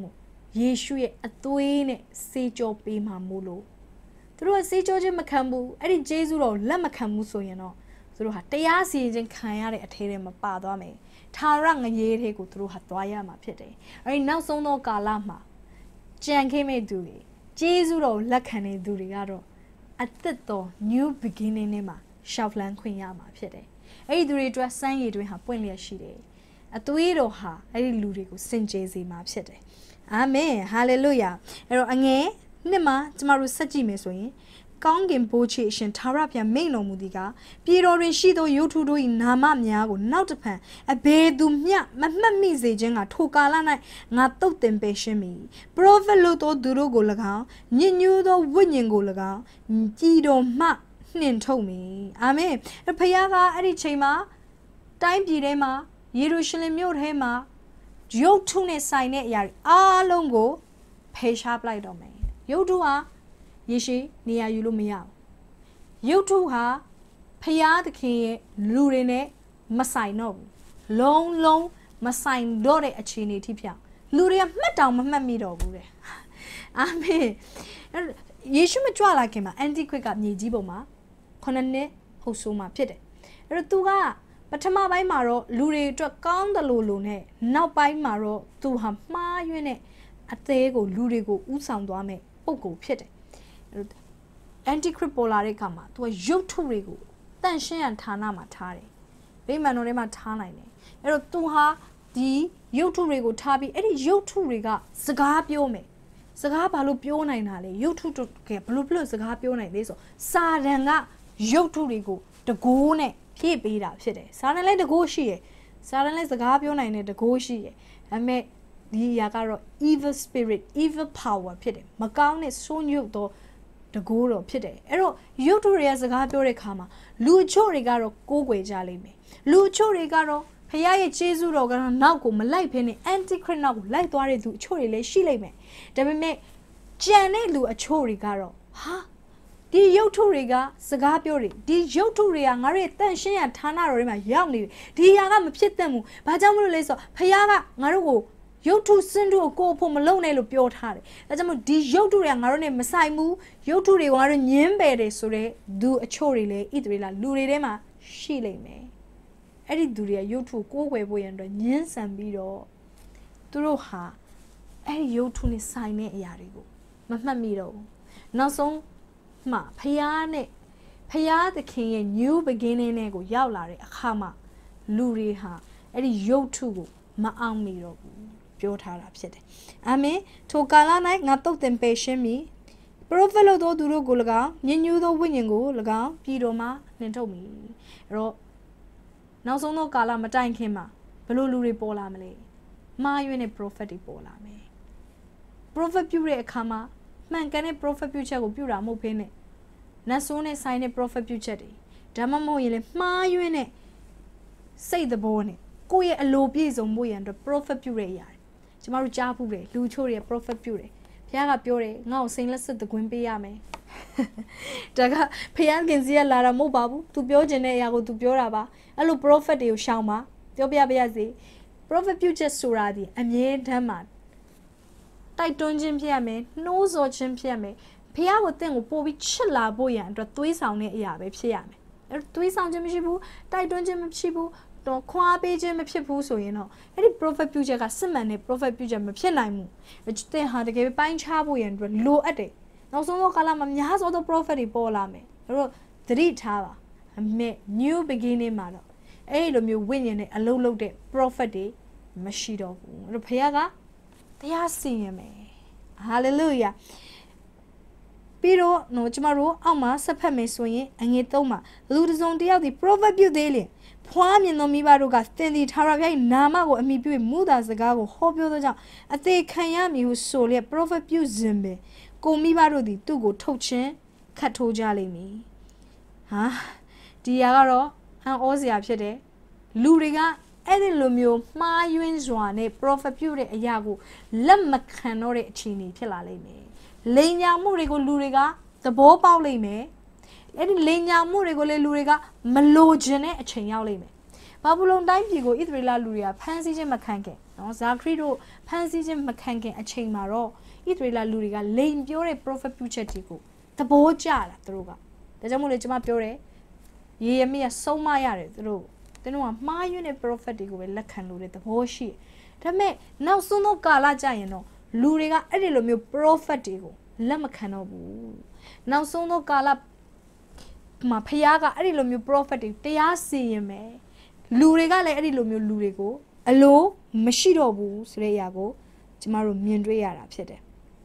ယေရှုရဲ့အသွေးနဲ့စေကြောပေးမှာမို့လို့သူတို့ကစေကြောချင်းမခံဘူးအဲ့ဒီဂျေဇုတော်လက်မခံဘူးဆိုရင်တော့သူတို့ဟာတရားစီရင်ခြင်းခံရတဲ့အထဲထဲမှာပါသွားမယ်ထာဝရငရေတွေကိုသူတို့ဟာသွားရမှာဖြစ်တယ်အဲ့ဒီနောက်ဆုံးသောကာလမှာကြံခင်းမဲ့သူတွေဂျေဇုတော်လက်ခံတဲ့သူတွေကတော့အသက်တော် new beginning နဲ့မှာရှောက်လန်းခွင့်ရမှာဖြစ်တယ်အဲ့ဒီသူတွေအတွက်စမ်းရည်တွင်ဟာပွင့်လျက်ရှိတယ်အသွေးတော်ဟာအဲ့ဒီလူတွေကိုစင်ကြယ်စေမှာဖြစ်တယ်အာမင်ဟာလေလုယာအဲ့တော့အငယ်နှစ်မှာကျမတို့ဆက်ကြည့်မယ်ဆိုရင်ကောင်းကင်ဘိုးချေရှင်ထာဝရဘုရားမိန့်တော်မူသည်ကပြည်တော်တွင်ရှိသောယုထုတို့၏နာမများကိုနောက်တစ်ဖန်အဘယ်သူမျှမမှတ်မိစေခြင်းကထိုကာလ၌ငါတုတ်တင်ပယ်ရှင်းမည်ပရောဖက်လို့သောသူတို့ကို၎င်းညဉ့်ညူးသောဝိညာဉ်ကို၎င်းပြည်တော်မှနှင်ထုတ်မည်အာမင်ဘုရားကအဲ့ဒီချိန်မှာတိုင်းပြည်ထဲမှာယေရုရှလင်မြို့ထဲမှာရုပ်ထုနဲ့ဆိုင်တဲ့အရာတွေအားလုံးကိုဖယ်ရှားပလိုက်တော့မယ်ရုပ်ထုဟာယေရှုနေရာယူလို့မရဘူးရုပ်ထုဟာဖျားသခင်ရဲ့လူတွေနဲ့မဆိုင်တော့ဘူးလုံးလုံးမဆိုင်တော့တဲ့အခြေအနေထိပြောင်းလူတွေကမှတ်တောင်မမှတ်မိတော့ဘူးတဲ့အာမင်ယေရှုမကြွလာခင်မှာအန်တီခွစ်ကမြေကြီးပေါ်မှာခုနှစ်နှစ်အုပ်ဆိုးမှာဖြစ်တယ်အဲ့တော့သူကပထမပိုင်းမှာတော့လူတွေအတွက်ကောင်းတယ်လို့လို့နဲ့နောက်ပိုင်းမှာတော့သူဟာမှားယွင်းတဲ့အသေးကိုလူတွေကိုဥဆောင်သွားမယ်ပုံကိုဖြစ်တယ်အန်တီခရစ်ပေါ်လာတဲ့အခါမှာသူကရုပ်ထုတွေကိုတန့်ရှင်းရန်ဌာနမှာထားတယ်ဗိမာန်တော်ထဲမှာထားနိုင်တယ်အဲ့တော့သူဟာဒီရုပ်ထုတွေကိုထားပြီးအဲ့ဒီရုပ်ထုတွေကစကားပြောမယ်စကားဘာလို့ပြောနိုင်တာလဲရုပ်ထုကဘလို့ဘလို့စကားပြောနိုင်သေးဆိုစာတန်ကရုပ်ထုတွေကိုတကိုးနဲ့ဖြည့်ပေးတာဖြစ်တယ်စာတန်လည်းတကိုးရှိရယ်စာတန်လည်းစကားပြောနိုင်တဲ့တကိုးရှိရယ်ဒါပေမဲ့ဒီຢာကတော့ evil spirit evil power ဖြစ်တယ်မကောင်းတဲ့ဆိုးညွတ်သောတကိုးတော်ဖြစ်တယ်အဲ့တော့ရုပ်ထုတွေကစကားပြောတဲ့ခါမှာလူအချို့တွေကတော့ကိုးကွယ်ကြလိမ့်မယ်လူအချို့တွေကတော့ဖခင်ရဲ့ကျေးဇူးတော်ကတော့နောက်ကိုမလိုက်ဖ ೇನೆ အန်တီခရစ်နောက်ကိုလိုက်သွားတဲ့သူအချို့တွေလည်းရှိလိမ့်မယ်ဒါပေမဲ့ကြံတဲ့လူအချို့တွေကတော့ဟာဒီရုပ်ထုတွေကစကားပြောတယ်ဒီရုပ်ထုတွေကငါတို့ရဲ့တန့်ရှင်းရဌာနတော်တွေမှာရောက်နေပြီဒီຢာကမဖြစ်သင့်ဘူးဘာကြောင့်မလို့လဲဆိုတော့ဖခင်ကငါတို့ကိုရုပ်ထုစင်တို့ကိုဖို့မလုံနဲ့လို့ပြောထားတယ်ဒါကြောင့်မို့ဒီရုပ်ထုတွေကငါတို့နဲ့မဆိုင်ဘူးရုပ်ထုတွေကငါတို့ညင်းပယ်တယ်ဆိုတော့သူအချို့တွေလည်းဣသရေလလူတွေထဲမှာရှိလိမ့်မယ်အဲ့ဒီသူတွေကရုပ်ထုကိုကိုးကွယ်ဖို့ရန်အတွက်ညှင်းဆန်ပြီးတော့သူတို့ဟာအဲ့ဒီရုပ်ထုနဲ့ဆိုင်တဲ့အရာတွေကိုမမှတ်မိတော့ဘူးနောက်ဆုံးမှဖခင်နဲ့ဖခင်သခင်ရဲ့ new beginning နဲ့ကိုရောက်လာတဲ့အခါမှာလူတွေဟာအဲ့ဒီရုပ်ထုကိုမအောင်မီတော့ဘူးပြောထားတာဖြစ်တယ်အာမင်ထိုကာလ၌ငါတုတ်တင်ပယ်ရှင်းမည်ပရောဖက်လို့သောသူတို့ကို၎င်းညဉ့်ညူးသောဝိညာဉ်ကို၎င်းပြည်တော်မှာနှင်ထုတ်မည်အဲ့တော့နောက်ဆုံးသောကာလမတိုင်ခင်မှာဘယ်လိုလူတွေပေါ်လာမလဲမှားယွင်းတဲ့ prophet တွေပေါ်လာမယ် prophet ပြုတဲ့အခါမှာမှန်ကန်တဲ့ prophet ပြုချက်ကိုပြုတာမဟုတ်ဘဲနဲ့နတ်ဆိုးနဲ့ဆိုင်တဲ့ prophet ပြုချက်တွေဒါမှမဟုတ်ရင်လည်းမှားယွင်းတဲ့စိတ်သဘောနဲ့ကိုယ့်ရဲ့အလိုပြည့်စုံဖို့ရန်အတွက် prophet ပြုတဲ့အရာကျမတို့ကြားဖို့တယ်လူချို့တွေ prophet ပြုတယ်ဘုရားကပြောတယ်ငါ့ကိုစိန်လက်စစ်တကွင်းပေးရမယ်ဒါကဘုရားခင်စီကလာတာမဟုတ်ပါဘူး तू ပြောခြင်းတဲ့အရာကို तू ပြောတာပါအဲ့လို prophet တွေကိုရှောင်ပါပြောပြပါရစေ prophet ပြုချက်ဆိုတာဒီအမြဲတမ်းမှာတိုက်တွန်းခြင်းဖြစ်ရမယ်နှိုးဆော်ခြင်းဖြစ်ရမယ်ဘုရားကိုတင့်ကိုပို့ပြီးချစ်လာဖို့ရန်အတွက်သွေးဆောင်တဲ့အရာပဲဖြစ်ရမယ်အဲ့သွေးဆောင်ခြင်းမရှိဘူးတိုက်တွန်းခြင်းမရှိဘူးတော့ခွာပေးခြင်းမဖြစ်ဘူးဆိုရင်တော့အဲ့ဒီ prophet ပြုချက်ကစစ်မှန်တဲ့ prophet ပြုချက်မဖြစ်နိုင်ဘူး။တဲ့ဟာတကယ်ပိုင်းခြားဖို့ရန်အတွက်လိုအပ်တယ်။နောက်ဆုံးတော့ကာလမှာများစွာသော prophet တွေပေါ်လာမယ်။အဲ့တော့သတိထားပါ။အမေ new beginning မှာတော့အဲ့လိုမျိုးဝိညာဉ်နဲ့အလုံးလုံးတဲ့ prophet တွေမရှိတော့ဘူး။အဲ့တော့ဘုရားကတရားစီရင်မယ်။ hallelujah ပြီးတော့နော်ကျမတို့အောက်မှာဆက်ဖတ်မယ်ဆိုရင်အငယ်သုံးမှာလူတစ်စုံတစ်ယောက်ဒီ prophet ပြုသေးလေဖွားမြင်သောမိဘတို့ကသင်သည်ထာဝရဘုရား၏နာမကိုအမိပြု၍မူသာစကားကိုဟောပြောသောကြောင့်အသေးခံရမည်ဟုဆိုလျက် prophet ပြုစဉ်ပင်ကိုမိဘတို့သည်သူ့ကိုထုတ်ခြင်းခတ်ထိုးကြလိမ့်မည်ဟာဒီရကတော့အံ့ဩစရာဖြစ်တယ်လူတွေကအဲ့ဒီလိုမျိုးမှားယွင်းစွာနဲ့ prophet ပြုတဲ့အရာကိုလက်မခံတော့တဲ့အခြေအနေဖြစ်လာလိမ့်မယ်လိန်ညာမှုတွေကိုလူတွေကသဘောပေါက်လိမ့်မယ်အဲ့ဒီလိန်ညာမှုတွေကိုလေလူတွေကမလိုချင်တဲ့အချိန်ရောက်လိမ့်မယ်ဘာဘူးလုံးတိုင်းပြည်ကိုဣသရေလလူတွေကဖမ်းဆီးခြင်းမခံခင်နော်ဇာခရီတို့ဖမ်းဆီးခြင်းမခံခင်အချိန်မှာတော့ဣသရေလလူတွေကလိန်ပြောတဲ့ prophet ပြုချက်တွေကိုသဘောကျတာသူတို့ကဒါကြောင့်မို့လေကျွန်မပြောတယ်ယေရမိကဆုံးမရတယ်သူတို့သူတို့ကမှားယွင်းတဲ့ prophet တွေကိုပဲလက်ခံလို့တဲ့သဘောရှိတယ်ဒါပေမဲ့နောက်ဆုံးသောကာလကြရင်တော့လူတွေကအဲ့ဒီလိုမျိုး prophet တွေကိုလက်မခံတော့ဘူးနောက်ဆုံးသောကာလမှာဖခင်ကအဲ့ဒီလိုမျိုး prophet တွေတရားစီရင်မယ်လူတွေကလည်းအဲ့ဒီလိုမျိုးလူတွေကိုအလိုမရှိတော့ဘူးဆိုတဲ့အရာကိုကျမတို့မြင်တွေ့ရတာဖြစ်တယ်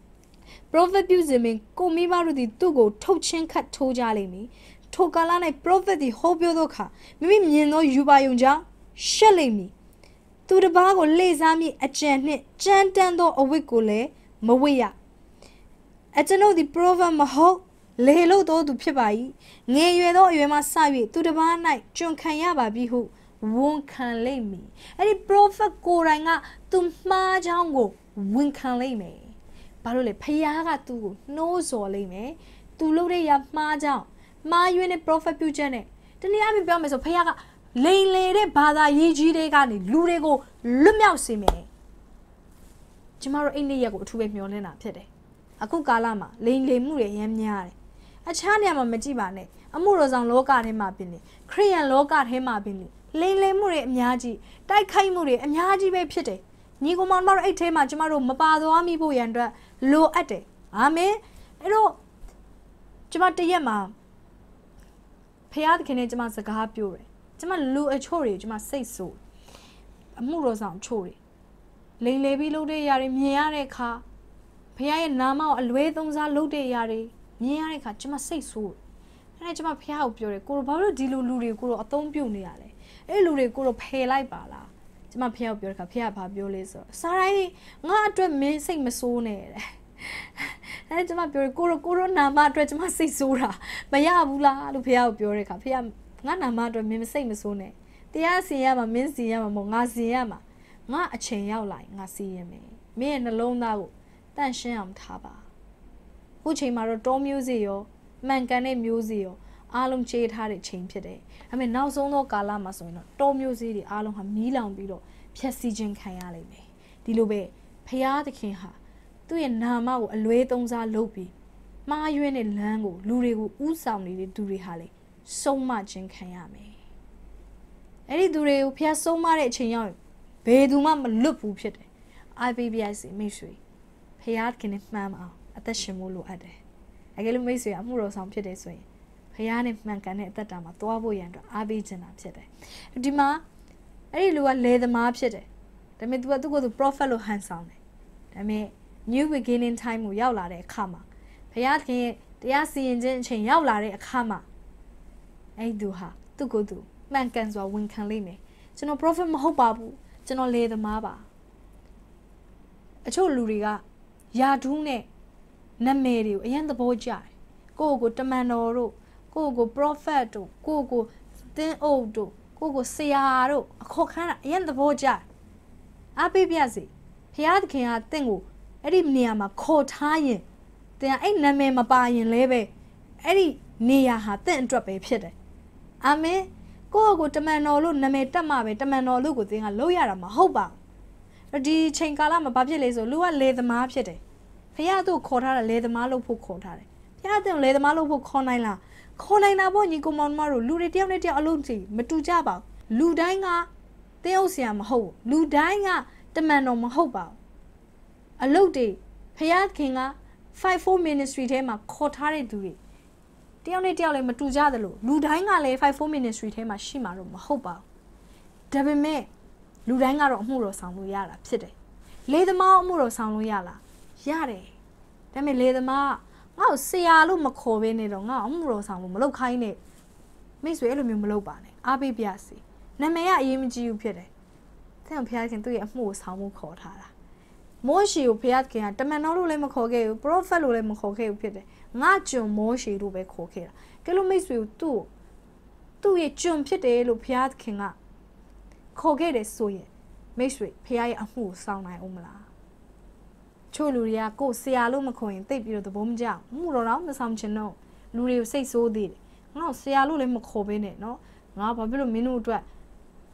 prophet ပြုစဉ်မင်းကိုမိဘတို့သည်သူ့ကိုထုတ်ချင်းခတ်ထိုးကြလိမ့်မည်ထိုကာလ၌ prophet သည်ဟောပြောသောအခါမိမိမြင်သောယူပါယုံကြောင့်ရှက်လိမ့်မည်သူတစ်ပါးကိုလှည့်စားမိအကြံနှင့်ကြမ်းတမ်းသောအဝတ်ကိုလည်းမဝတ်ရအကျွန်ုပ်သည် prophet မဟုတ်လေလို့သောသူဖြစ်ပါ၏ငယ်ရွယ်သောအရွယ်မှစ၍သူတစ်ပါး၌ကျွန်ခံရပါပြီဟုဝန်ခံလိမ့်မည်အဲ့ဒီ prophet ကိုယ်တိုင်ကသူမှားချောင်းကိုဝန်ခံလိမ့်မယ်ဘာလို့လဲဖခင်ကသူ့ကိုနှိုးဆော်လိမ့်မယ်သူလုပ်တဲ့ရမှားချောင်းမှားယွင်းတဲ့ prophet ပြုချက်နဲ့တနည်းအားဖြင့်ပြောမယ်ဆိုဖခင်ကလိန်လေတဲ့ဘာသာရေးကြီးတွေကနေလူတွေကိုလွတ်မြောက်စေမယ်ကျမတို့အဲ့ဒီရက်ကိုအထူးပဲမျှော်လင့်တာဖြစ်တယ်အခုကာလမှာလိန်လေမှုတွေအများများတယ်အခြားနေရာမှာမကြည့်ပါနဲ့အမှုတော်ဆောင်လောကထဲမှာပြင်လေခရိယန်လောကထဲမှာပြင်လေလိန်လေမှုတွေအများကြီးတိုက်ခိုက်မှုတွေအများကြီးပဲဖြစ်တယ်ညီကောင်မောင်တို့အဲ့ထဲမှာကျမတို့မပါသွားမိဖို့ရန်အတွက်လိုအပ်တယ်အာမင်အဲ့တော့ကျမတရက်မှာဖခင်သခင်နဲ့ကျမစကားပြောတယ်ကျမလူအချို့တွေကျမစိတ်ဆိုးအမှုတော်ဆောင်ချို့တွေလိန်လေပြီးလုပ်တဲ့ຢာတွေမြင်ရတဲ့အခါဖခင်ရဲ့နာမကိုအလွဲသုံးစားလုပ်တဲ့ຢာတွေမြင်ရတဲ့အခါကျမစိတ်ဆိုးတယ်အဲ့ဒါကျမဖခင်ကိုပြောတယ်ကိုတို့ဘာလို့ဒီလိုလူတွေကိုတို့အသုံးပြုနေရလဲအဲ့လူတွေကိုတို့ဖယ်လိုက်ပါလားကျမဖခင်ကိုပြောတဲ့အခါဖခင်ကဘာပြောလဲဆိုတော့စားတိုင်းငါအတွက်မင်းစိတ်မဆိုးနဲ့တဲ့အဲ့ကျမပြောတယ်ကိုတို့ကိုတို့နာမအတွက်ကျမစိတ်ဆိုးတာမရဘူးလားလို့ဖခင်ကိုပြောတဲ့အခါဖခင်ငါနာမအတွက်မင်းစိတ်မဆိုးနဲ့တရားစီရင်ရမှာမင်းစီရင်ရမှာမဟုတ်ငါစီရင်ရမှာငါအချိန်ရောက်လာရင်ငါစီရင်မယ်မင်းရဲ့နှလုံးသားကိုတန့်ရှင်းအောင်ထားပါခုချိန်မှာတော့တောမျိုးစေ့ရောမှန်ကန်တဲ့မျိုးစေ့ရောအားလုံးချေးထားတဲ့ချိန်ဖြစ်တယ်ဒါပေမဲ့နောက်ဆုံးသောကာလမှာဆိုရင်တော့တောမျိုးစေ့တွေအားလုံးဟာမီးလောင်ပြီးတော့ဖျက်ဆီးခြင်းခံရလိမ့်မယ်ဒီလိုပဲဖခင်သခင်ဟာသူ့ရဲ့နာမကိုအလွဲသုံးစားလုပ်ပြီးမှားယွင်းတဲ့လမ်းကိုလူတွေကိုဥဆောင်နေတဲ့သူတွေဟာလေဆုံးမခြင်းခံရမယ်အဲ့ဒီသူတွေကိုဖျက်ဆုံးမတဲ့အချိန်ရောက်ဘယ်သူမှမလွတ်ဘူးဖြစ်တယ် I P B I C မိတ်ဆွေဖခင်ခင်နဲ့မှန်အောင်အသက်ရှင်ဖို့လိုအပ်တယ်အကယ်လို့မိတ်ဆွေအမှုတော်ဆောင်ဖြစ်တယ်ဆိုရင်ဖခင်နဲ့မှန်ကန်တဲ့အသက်တာမှာသွားဖို့ရန်အတွက်အားပေးခြင်းတာဖြစ်တယ်ဒီမှာအဲ့ဒီလူကလေသမားဖြစ်တယ်ဒါပေမဲ့ तू ကသူ့ကိုယ်သူ prophet လို့ဟန်ဆောင်တယ်ဒါပေမဲ့ new beginning time ကိုရောက်လာတဲ့အခါမှာဖခင်ခင်ရဲ့တရားစီရင်ခြင်းအချိန်ရောက်လာတဲ့အခါမှာအဲ့သူဟာသူ့ကိုယ်သူမှန်ကန်စွာဝန်ခံလိမ့်မယ်ကျွန်တော် prophet မဟုတ်ပါဘူးကျွန်တော်လေသမားပါအချို့လူတွေကယာဒူးနဲ့နတ်မယ်တွေကိုအရင်သဘောကျတယ်ကိုယ့်ကိုတမန်တော်တို့ကိုယ့်ကို prophet တို့ကိုယ့်ကိုသင်းအုပ်တို့ကိုယ့်ကိုဆရာတို့အခေါ်ခံတာအရင်သဘောကျတယ်အားပေးပြစေဖခင်သခင်ကတင့်ကိုအဲ့ဒီနေရာမှာခေါ်ထားရင်တင်အဲ့နာမည်မပါရင်လည်းပဲအဲ့ဒီနေရာဟာတင့်အတွက်ပဲဖြစ်တယ်အာမင်ကိုယ့်ကိုတမန်တော်လို့နာမည်တက်မှပဲတမန်တော်လို့ကိုသင်ကလုပ်ရတာမဟုတ်ပါဘူးဒီချိန်ကာလမှာဘာဖြစ်လဲဆိုလူကလေသမားဖြစ်တယ်ဖခင်သူ့ခေါ်ထားတယ်လေသမားလို့ဖို့ခေါ်ထားတယ်ဖခင်သူ့လေသမားလို့ဖို့ခေါ်နိုင်လားခေါ်နိုင်တာပေါ့ညီကောင်မောင်မတို့လူတွေတယောက်နဲ့တယောက်အလုပ်ကြီးမတူကြပါဘူးလူတိုင်းကတင်းအုပ်ဆရာမဟုတ်လူတိုင်းကတမန်တော်မဟုတ်ပါဘူးအလုပ်တွေဖခင်ခင်ကfive four ministry ထဲမှာခေါ်ထားတဲ့သူတွေတယောက်နဲ့တယောက်လည်းမတူကြသလိုလူတိုင်းကလည်းfive four ministry ထဲမှာရှိမှာတော့မဟုတ်ပါဘူးဒါပေမဲ့လူတိုင်းကတော့အမှုတော်ဆောင်လို့ရတာဖြစ်တယ်လေသမားအမှုတော်ဆောင်လို့ရလားရတယ်ဒါပေမဲ့လေသမားငါ့ကိုဆရာလို့မခေါ်ဘဲနေတော့ငါ့အမှုတော်ဆောင်လို့မလုပ်ခိုင်းနဲ့မိတ်ဆွေအဲ့လိုမျိုးမလုပ်ပါနဲ့အားပေးပြစီနာမည်ကအရေးမကြီးဘူးဖြစ်တယ်သင်ဘုရားခင်သူ့ရဲ့အမှုကိုဆောင်ဖို့ခေါ်ထားတာမောရှေကိုဘုရားခင်ကတမန်တော်လို့လည်းမခေါ်ခဲ့ဘူး prophet လို့လည်းမခေါ်ခဲ့ဘူးဖြစ်တယ်ငါကျွန်မောရှေလို့ပဲခေါ်ခဲ့တာကဲလို့မိတ်ဆွေကိုသူ့သူ့ရဲ့ကျွန်ဖြစ်တယ်လို့ဘုရားခင်ကခေါ်ခဲ့တယ်ဆိုရင်မိတ်ဆွေဘုရားရဲ့အမှုကိုဆောင်နိုင်အောင်မလားချို့လူတွေကကိုယ်ဆရာလို့မခေါ်ရင်သိပ်ပြီးတော့သဘောမကျဘူးမှုတော့တော့မဆောင်ချင်တော့လူတွေကိုစိတ်ဆိုးသေးတယ်ငါ့ဆရာလို့လည်းမခေါ်ဘဲနဲ့เนาะငါဘာဖြစ်လို့မင်းတို့အတွက်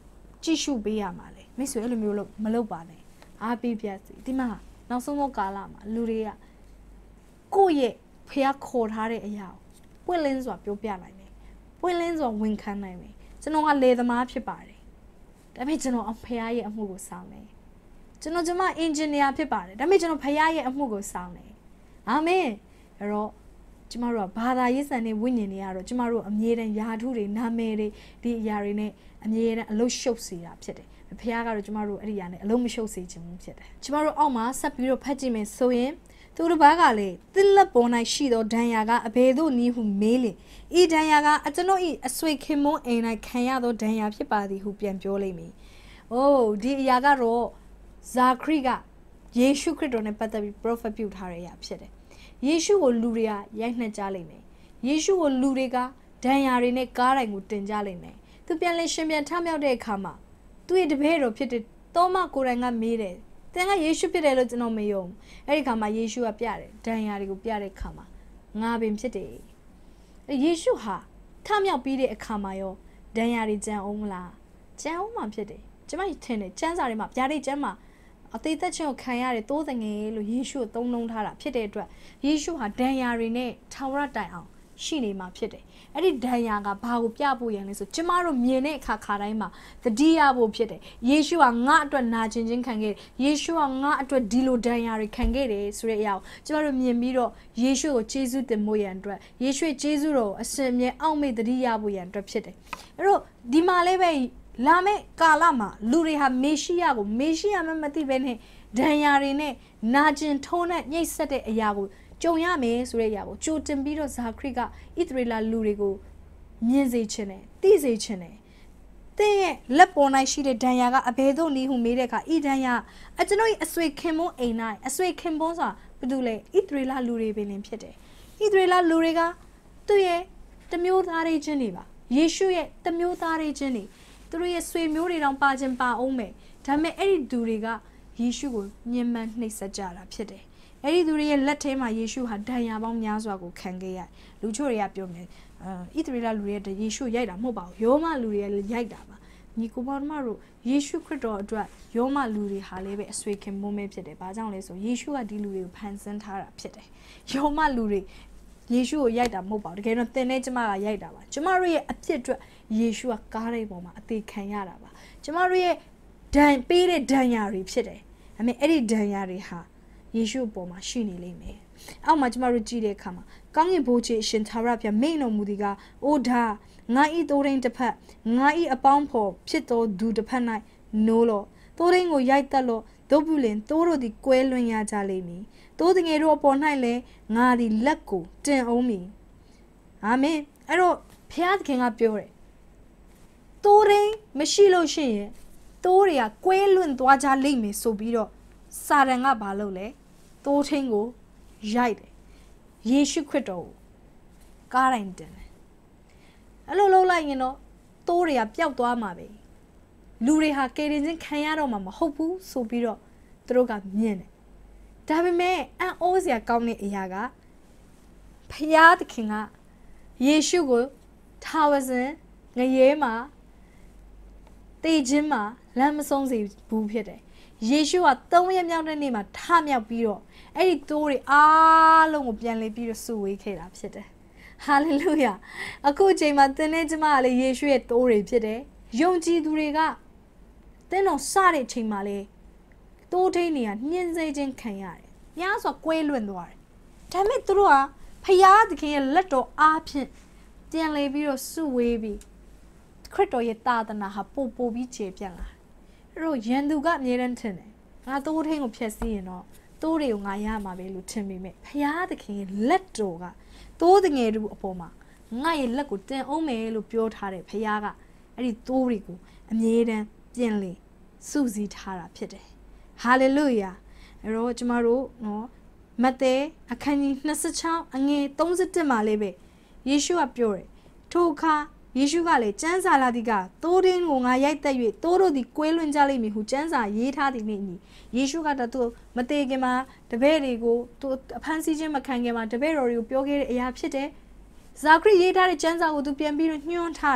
ကြည့်ရှုပေးရမှာလေမိတ်ဆွေအဲ့လိုမျိုးလို့မလုပ်ပါနဲ့အားပေးပြစီဒီမှာနောက်ဆုံးသောကာလမှာလူတွေကကိုယ့်ရဲ့ဖះခေါ်ထားတဲ့အရာကိုပွင့်လင်းစွာပြောပြနိုင်တယ်ပွင့်လင်းစွာဝန်ခံနိုင်တယ်ကျွန်တော်ကလေသမားဖြစ်ပါတယ်ဒါပေမဲ့ကျွန်တော်အဖះရဲ့အမှုကိုဆောင်တယ်ကျွန်တော်ကျမအင်ဂျင်နီယာဖြစ်ပါတယ်ဒါပေမဲ့ကျွန်တော်ဖះရဲ့အမှုကိုဆောင်တယ်အာမင်အဲ့တော့ကျမတို့ကဘာသာရေးစံနဲ့ဝိညာဉ်တွေကတော့ကျမတို့အမြဲတမ်းယာထုတွေနာမည်တွေဒီအရာတွေနဲ့အမြဲတမ်းအလုံးရှုပ်စေတာဖြစ်တယ်ဖះကတော့ကျမတို့အဲ့ဒီအရာနဲ့အလုံးမရှုပ်စေခြင်းဖြစ်တယ်ကျမတို့အောက်မှာဆက်ပြီးတော့ဖတ်ကြည့်မယ်ဆိုရင်သူတစ်ပါးကလည်းတစ်လက်ပေါ်၌ရှိသောဒဏ်ရာကအဘယ်သို့နည်းဟုမေးလင်ဤဒဏ်ရာကအကျွန်ုပ်၏အဆွေခင်မွန်းအိမ်၌ခံရသောဒဏ်ရာဖြစ်ပါသည်ဟုပြန်ပြောလိမ့်မည်။အိုးဒီအရာကတော့ဇာခရိကယေရှုခရစ်တော်နဲ့ပတ်သက်ပြီး prophet ပြုထားတဲ့အရာဖြစ်တယ်။ယေရှုကိုလူတွေကရိုက်နှက်ကြလိမ့်မယ်။ယေရှုကိုလူတွေကဒဏ်ရာတွေနဲ့ကားတိုင်ကိုတင်ကြလိမ့်မယ်။သူပြန်လဲရှင်ပြန်ထမြောက်တဲ့အခါမှာသူ့ရဲ့တပည့်တော်ဖြစ်တဲ့သောမကိုယ်တိုင်ကမေးတယ်။တန်ကယေရှုဖြစ်တယ်လို့ကျွန်တော်မယုံအဲ့ဒီခါမှာယေရှုကပြတယ်ဒဏ်ရာတွေကိုပြတဲ့ခါမှာငါပင်ဖြစ်တယ်ယေရှုဟာထမြောက်ပြီးတဲ့အခါမှာရောဒဏ်ရာတွေကြံအောင်မလားကြံအောင်မှဖြစ်တယ်ကျွန်မထင်တယ်ကျမ်းစာတွေမှာဗျာဒိတ်ကျမ်းမှာအသေးသက်ချင်းကိုခံရတဲ့တိုးတငယ်လို့ယေရှုကိုသုံးနှုန်းထားတာဖြစ်တဲ့အတွက်ယေရှုဟာဒဏ်ရာတွေနဲ့ထာဝရတိုင်အောင်ရှိနေမှာဖြစ်တယ်အဲ့ဒီဒဏ်ရာကဘာကိုပြဖို့ရန်လဲဆိုကျမတို့မြင်တဲ့အခါခါတိုင်းမှာတတိယဖို့ဖြစ်တယ်ယေရှုဟာငါအတွက်နာကျင်ခြင်းခံခဲ့တယ်ယေရှုဟာငါအတွက်ဒီလိုဒဏ်ရာတွေခံခဲ့တယ်ဆိုတဲ့အရာကိုကျမတို့မြင်ပြီးတော့ယေရှုကိုကျေးဇူးတင်ဖို့ရန်အတွက်ယေရှုရဲ့ကျေးဇူးတော်ကိုအစဉ်အမြဲအောက်မေ့တတိယဖို့ရန်အတွက်ဖြစ်တယ်အဲ့တော့ဒီမှာလည်းပဲလာမယ့်ကာလမှာလူတွေဟာမေရှိယကိုမေရှိယမှမသိဘဲနဲ့ဒဏ်ရာတွေနဲ့နာကျင်ထုံးနဲ့ညှိဆက်တဲ့အရာကိုကြုံရမယ်ဆိုတဲ့အရာကိုကြိုတင်ပြီးတော့ဇာခရိကဣသရေလလူတွေကိုမြင်စေခြင်းနဲ့သိစေခြင်းနဲ့တဲ့ရဲ့လက်ပေါ်၌ရှိတဲ့ဒဏ်ရာကအဘယ်သို့နည်းဟုမေးတဲ့အခါဤဒဏ်ရာအကျွန်ုပ်၏အဆွေခင်မွန်းအိမ်၌အဆွေခင်ပွန်းဆိုတာဘာလို့လဲဣသရေလလူတွေပင်လင်ဖြစ်တယ်ဣသရေလလူတွေကသူ့ရဲ့တမျိုးသားတွေချင်းတွေပါယေရှုရဲ့တမျိုးသားတွေချင်းတွေသူတို့ရဲ့ဆွေမျိုးတွေတောင်ပါခြင်းပါအောင်မယ်ဒါပေမဲ့အဲ့ဒီသူတွေကယေရှုကိုညှဉ်းပန်းနှိပ်စက်ကြတာဖြစ်တယ်အဲ့ဒီသူတွေရဲ့လက်ထဲမှာယေရှုဟာဒဏ်ရာပေါင်းများစွာကိုခံခဲ့ရလူချို့တွေကပြောမယ်အဲဣသရေလလူတွေရဲ့ယေရှုရိုက်တာမဟုတ်ပါဘူးယောမလူတွေရဲ့ရိုက်တာပါညီကိုမောင်မတို့ယေရှုခရစ်တော်အတွက်ယောမလူတွေဟာလည်းပဲအဆွေခင်မွန်းမဲဖြစ်တယ်ဘာကြောင့်လဲဆိုယေရှုကဒီလူတွေကိုဖန်ဆင်းထားတာဖြစ်တယ်ယောမလူတွေယေရှုကိုရိုက်တာမဟုတ်ပါဘူးတကယ်တော့သင်နဲ့ကျမကရိုက်တာပါကျမတို့ရဲ့အဖြစ်အတွက်ယေရှုကကားတဲ့ပုံမှာအသေးခံရတာပါကျမတို့ရဲ့ဒဏ်ပေးတဲ့ဒဏ်ရာတွေဖြစ်တယ်ဒါပေမဲ့အဲ့ဒီဒဏ်ရာတွေဟာယေရှုပေါ်မှာရှိနေလိမ့်မယ်။အောက်မှာကျမတို့ကြည့်တဲ့အခါမှာကောင်းကင်ဘိုးကြီးအရှင်သာရဘုရားမိန့်တော်မူသည်ကအိုဒါငါဤတိုးရင်းတစ်ဖက်ငါဤအပေါင်းဖော်ဖြစ်တော်သူတစ်ဖက်၌နိုးလော့တိုးရင်းကိုရိုက်တက်လော့တို့ပြုလင်တိုးတို့သည်ကွဲလွန်ရကြလိမ့်မည်။တိုးငယ်တို့အပေါ်၌လည်းငါသည်လက်ကိုတင်အောင်မည်။အာမင်။အဲ့တော့ဘုရားသခင်ကပြောတယ်။တိုးရင်းမရှိလို့ရှိရင်တိုးတွေကကွဲလွန်သွားကြလိမ့်မယ်ဆိုပြီးတော့စာရန်ကဘာလုပ်လဲတိုးထင်းကိုရိုက်တယ်ယေရှုခရစ်တော်ကိုကားတိုင်းတင်တယ်အဲ့လိုလုပ်လိုက်ရင်တော့တိုးတွေကပျောက်သွားမှာပဲလူတွေဟာကေရင်ချင်းခံရတော့မှာမဟုတ်ဘူးဆိုပြီးတော့သူတို့ကမြင်တယ်ဒါပေမဲ့အံ့ဩစရာကောင်းတဲ့အရာကဖျားသခင်ကယေရှုကိုထာဝစဉ်ငရဲမှာတေခြင်းမှာလမ်းမဆုံးစေဘူးဖြစ်တယ်ယေရှုကသုံးရက်မြောက်တဲ့နေ့မှာထမြောက်ပြီးတော့အဲ့ဒီတိုးတွေအားလုံးကိုပြန်လေပြီးတော့စုဝေးခဲ့တာဖြစ်တယ်။ဟာလေလုယာ။အခုအချိန်မှာသင်နဲ့ကျမကလည်းယေရှုရဲ့တိုးတွေဖြစ်တယ်။ယုံကြည်သူတွေကသင်တော်စတဲ့အချိန်မှာလေတိုးထိန်တွေကညှင်းဆဲခြင်းခံရတယ်။ညာဆိုကွဲလွင့်သွားတယ်။ဒါပေမဲ့သူတို့ကဖျားသခင်ရဲ့လက်တော်အားဖြင့်ပြန်လေပြီးတော့စုဝေးပြီးခရစ်တော်ရဲ့တာသနာဟာပို့ပို့ပြီးခြေပြန့်လာ။အဲ့တော့ယန်သူကအမြဲတမ်းထင်တယ်ငါတိုးထင်းကိုဖျက်ဆီးရင်တော့တိုးတွေကိုငါရမှာပဲလို့ထင်မိမယ်ဖျားသခင်ရဲ့လက်တော်ကတိုးတငယ်တို့အပေါ်မှာငါရဲ့လက်ကိုတင်အောင်မယ်လို့ပြောထားတယ်ဖျားကအဲ့ဒီတိုးတွေကိုအမြဲတမ်းပြင်လေစုစည်းထားတာဖြစ်တယ်ဟာလေလုယာအဲ့တော့ကျမတို့နော်မဿဲအခန်းကြီး၂၆အငယ်၃၁မှာလေးပဲယေရှုကပြောတယ်ထိုအခါယေရှုကလည်းကျမ်းစာလာသည်ကတိုးတင်းကိုငါရိုက်သက်၍တိုးတို့သည်ကွဲလွန်ကြလိမ့်မည်ဟုကျမ်းစာရေးထားသည်နှင့်ညီယေရှုကတော့သူမသေးခင်မှာတပည့်တွေကိုသူအဖန်ဆီးခြင်းမခံခင်မှာတပည့်တော်တွေကိုပြောခဲ့တဲ့အရာဖြစ်တယ်။ဇာခရိရေးထားတဲ့ကျမ်းစာကိုသူပြန်ပြီးတော့ညွှန်းထားတာ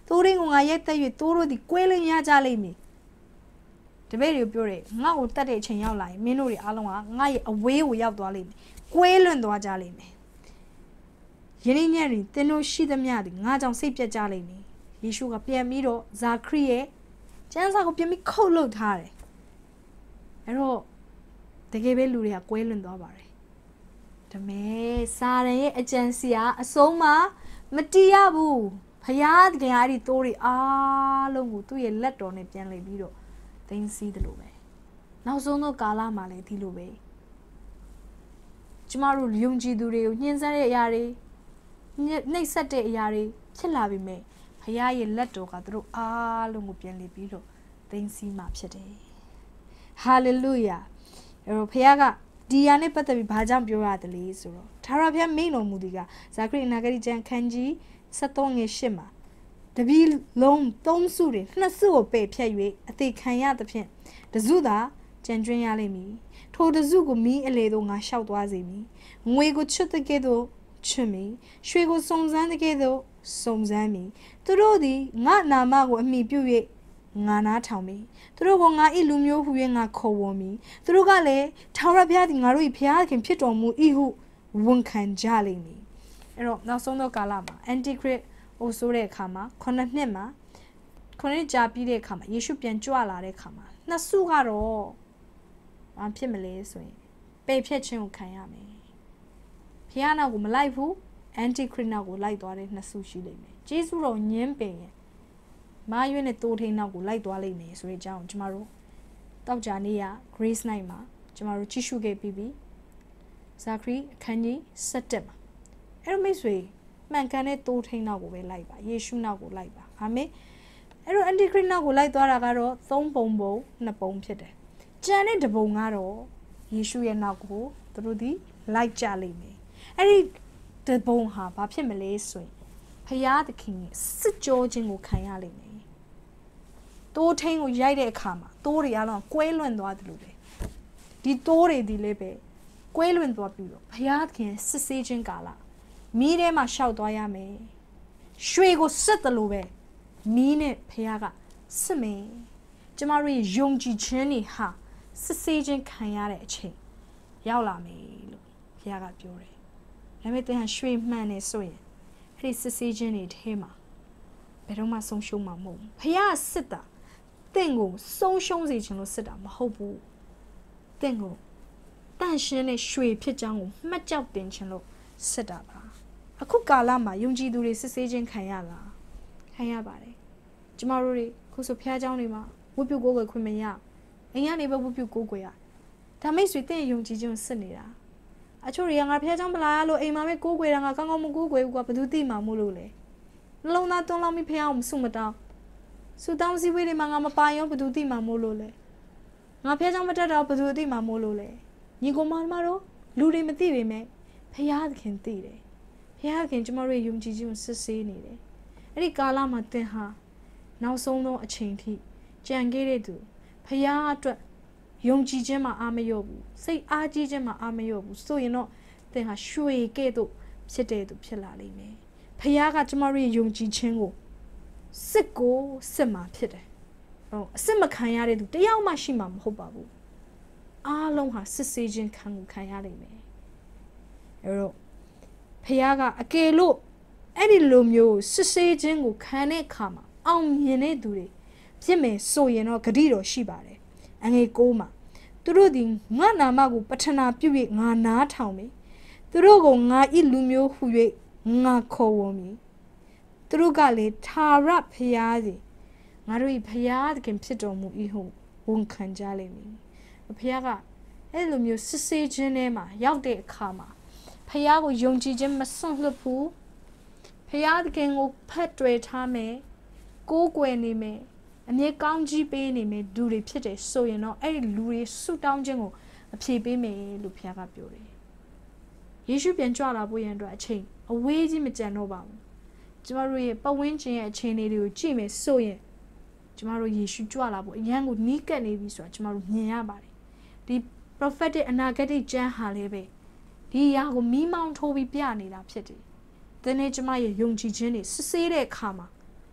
တိုးရင်းကိုငါရိုက်တက်၍တိုးတို့သည်ကွဲလင်းရကြလိမ့်မည်တပည့်တွေပြောတယ်ငါ့ကိုတတ်တဲ့အချိန်ရောက်လာရင်မင်းတို့တွေအားလုံးကငါ့ရဲ့အဝေးကိုရောက်သွားလိမ့်မယ်ကွဲလွန်သွားကြလိမ့်မယ်ယနေ့ညနေသင်တို့ရှိသမျှသည်ငါကြောင့်စိတ်ပြတ်ကြလိမ့်မယ်ယေရှုကပြန်ပြီးတော့ဇာခရိရဲ့ကျမ်းစာကိုပြန်ပြီးခုတ်လုပ်ထားတယ်အဲ့တော့တကယ်ပဲလူတွေကကွဲလွန်သွားပါတယ်ဒါမဲ့စာရန်ရဲ့အကြံစီကအဆုံးမမတီးရဘူးဖယားတကယ်အဲ့ဒီတိုးတွေအားလုံးကိုသူ့ရဲ့လက်တော်နဲ့ပြန်လှည့်ပြီးတော့သိမ်းဆည်းတယ်လို့ပဲနောက်ဆုံးသောကာလမှာလည်းဒီလိုပဲကျမတို့ယုံကြည်သူတွေကိုညှင်းဆဲတဲ့အရာတွေနှိပ်စက်တဲ့အရာတွေဖြစ်လာပြီမဲ့ဖယားရဲ့လက်တော်ကသူတို့အားလုံးကိုပြန်လှည့်ပြီးတော့သိမ်းဆည်းမှာဖြစ်တယ်ဟာလေလုယာအဲ့တော့ဖယားကဒီယာနဲ့ပတ်သက်ပြီးဘာကြောင့်ပြောရတယ်လဲဆိုတော့ထာဝရဘုရားမိန့်တော်မူသည်ကဇာခရိအနာဂတိကျမ်းခန်းကြီးဆက်သုံးငယ်ရှစ်မှာတပီလုံးသုံးစုတွေနှစ်စုကိုပယ်ဖြတ်၍အသေးခံရသဖြင့်တစုသာကြံကျွင်းရလိမ့်မည်ထိုတစုကိုမီးအလေသို့ငါလျှောက်သွားစေမည်ငွေကိုချွတ်တဲ့ကဲ့သို့ချွတ်မည်ရွှေကိုစုံစမ်းတဲ့ကဲ့သို့စုံစမ်းမည်သူတို့သည်ငါနာမကိုအမိပြု၍ငါနာထောင်မည်သူတို့ကငါ၏လူမျိုးဟူ၍ငါခေါ်ဝေါ်မည်သူတို့ကလည်းထာဝရဘုရားသည်ငါတို့၏ဘုရားခင်ဖြစ်တော်မူ၏ဟုဝန်ခံကြလိမ့်မည်အဲ့တော့နောက်ဆုံးသောကာလမှာ Antichrist အိုဆိုးတဲ့အခါမှာခုနှစ်နှစ်မှာခုနှစ်ကြာပြီးတဲ့အခါမှာယေရှုပြန်ကြွလာတဲ့အခါမှာနှစ်စုကတော့ဘာဖြစ်မလဲဆိုရင်ပယ်ဖြတ်ခြင်းကိုခံရမယ်ဘုရားနောက်ကိုမလိုက်ဘူး Antichrist နောက်ကိုလိုက်သွားတဲ့နှစ်စုရှိလိမ့်မယ်ဂျေဇုတော်ညင်းပင်ရင်မာရွေးနဲ့တိုးထိန်နောက်ကိုလိုက်သွားလိမ့်မယ်ဆိုတဲ့အကြောင်းကိုကျမတို့တောက်ကြနေ့ရ Grace Night မှာကျမတို့ကြည့်ရှုခဲ့ပြီးပြီဇာခရီအခန်းကြီး၁၇မှာအဲ့တော့မိတ်ဆွေမှန်ကန်တဲ့တိုးထိန်နောက်ကိုပဲလိုက်ပါယေရှုနောက်ကိုလိုက်ပါအာမင်အဲ့တော့ Antichrist နောက်ကိုလိုက်သွားတာကတော့သုံးပုံပုံနှစ်ပုံဖြစ်တယ်ကျန်တဲ့တပုံကတော့ယေရှုရဲ့နောက်ကိုသူတို့ဒီလိုက်ကြလိမ့်မယ်အဲ့ဒီတပုံဟာဘာဖြစ်မလဲဆိုရင်ဖယားသခင်စစ်ကြောခြင်းကိုခံရလိမ့်မယ်တိုးထိန်ကိုရိုက်တဲ့အခါမှာတိုးတွေအားလုံးကွဲလွန်သွားတယ်လို့ပဲဒီတိုးတွေဒီလေးပဲကွဲလွန်သွားပြီးတော့ဖယားသခင်စစ်ဆေးခြင်းကာလမီးထဲမှာရှောက်သွားရမယ်ရွှေကိုစစ်တယ်လို့ပဲမီးနဲ့ဖယားကစစ်မယ်ကျမတို့ယုံကြည်ခြင်းတွေဟာစစ်ဆေးခြင်းခံရတဲ့အချိန်ရောက်လာမယ်လို့ဖယားကပြောတယ်ဒါပေမဲ့တဲ့ရွှေမှန်နေဆိုရင်အဲ့ဒီစစ်ဆေးခြင်းတွေထဲမှာဘယ်တော့မှဆုံးရှုံးမှာမဟုတ်ဘူးဖယားစစ်တာတင့်ကိုဆုံးရှုံးစေခြင်းလို့စစ်တာမဟုတ်ဘူးတင့်ကိုတန့်ရှင်းတဲ့ရွှေဖြစ်ကြောင်းကိုမှတ်ကြောက်တင်ခြင်းလို့စစ်တာပါအခုကာလမှာယုံကြည်သူတွေစစ်ဆေးခြင်းခံရလားခံရပါတယ်ကျမတို့တွေခုဆိုဖျားเจ้าတွေမှာဝတ်ပြုကိုးကွယ်ခွင့်မရအိမ်ကနေပဲဝတ်ပြုကိုးကွယ်ရဒါမိတ်ဆွေတင့်ယုံကြည်ခြင်းစစ်နေတာအချို့တွေကငါဖျားเจ้าမလာရလို့အိမ်မှာပဲကိုးကွယ်တာငါကောင်းကောင်းမကိုးကွယ်ဘူးကွာဘယ်သူသိမှာမို့လို့လဲနှလုံးသားတွန်းလောင်းပြီးဖျားအောင်မဆုမတောင်းဆူတောင်းစည်းဝေးတွေမှာငါမပါရောဘယ်သူသိမှာမို့လို့လဲငါဖျားเจ้าမတက်တော့ဘယ်သူသိမှာမို့လို့လဲညီကောင်မတို့လူတွေမသိပေမဲ့ဖျားသခင်သိတယ်ဖျားသခင်ကျမတို့ယုံကြည်ခြင်းကိုစစ်ဆေးနေတယ်အဲ့ဒီကာလမှာသင်ဟာနောက်ဆုံးသောအချိန်ထိကြံခဲ့တဲ့သူဖျားအတွက်ယုံကြည်ခြင်းမှာအာမလျော့ဘူးစိတ်အားကြီးခြင်းမှာအာမလျော့ဘူးဆိုရင်တော့သင်ဟာရွှေကဲ့သို့ဖြစ်တဲ့သူဖြစ်လာလိမ့်မယ်ဖျားကကျမတို့ရဲ့ယုံကြည်ခြင်းကိုစစ်ကိုစစ်မှာဖြစ်တယ်ဟိုအစစ်မခံရတဲ့သူတယောက်မှရှိမှာမဟုတ်ပါဘူးအားလုံးဟာစစ်ဆေးခြင်းခံကိုခံရလိမ့်မယ်အဲ့တော့ဖျားကအကယ်လို့အဲ့ဒီလိုမျိုးစစ်ဆေးခြင်းကိုခံတဲ့အခါမှာအောင်မြင်တဲ့သူတွေဖြစ်မယ်ဆိုရင်တော့ဂတိတော်ရှိပါတယ်အငယ်ကိုမှာသူတို့ဒီငါနာမကိုပထနာပြု၍ငါနားထောင်မည်သူတို့ကိုငါဤလူမျိုးဟူ၍ငါခေါ်ဝေါ်မည်သူတို့ကလည်းထာဝရဘုရားသည်ငါတို့၏ဘုရားသခင်ဖြစ်တော်မူ၏ဟုဝန်ခံကြလိမ့်မည်ဘုရားကအဲ့လိုမျိုးစစ်ဆေးခြင်းထဲမှာရောက်တဲ့အခါမှာဘုရားကိုယုံကြည်ခြင်းမစွန့်လွတ်ဘူးဘုရားသခင်ကိုဖက်တွယ်ထားမယ်ကိုးကွယ်နေမယ်အမြဲကောင်းကြီးပေးနေမယ်လူတွေဖြစ်တယ်ဆိုရင်တော့အဲ့ဒီလူတွေဆုတောင်းခြင်းကိုအဖြေပေးမယ်လို့ဘုရားကပြောတယ်ယေရှုပြန်ကြွလာဖို့ရန်အတွက်အချိန်အဝေးကြီးမကြံတော့ပါဘူးကျမတို့ရဲ့ပတ်ဝန်းကျင်ရဲ့အခြေအနေတွေကိုကြည့်မယ်ဆိုရင်ကျမတို့ယေရှုကြွလာဖို့အရန်ကိုနီးကပ်နေပြီဆိုတာကျမတို့မြင်ရပါတယ်ဒီ prophetic အနာဂတ်ကျမ်းဟာလည်းပဲဒီအရာကိုမီးမောင်းထိုးပြီးပြနေတာဖြစ်တယ်ဒီနေ့ကျမရဲ့ယုံကြည်ခြင်းတွေစစ်ဆေးတဲ့အခါမှာ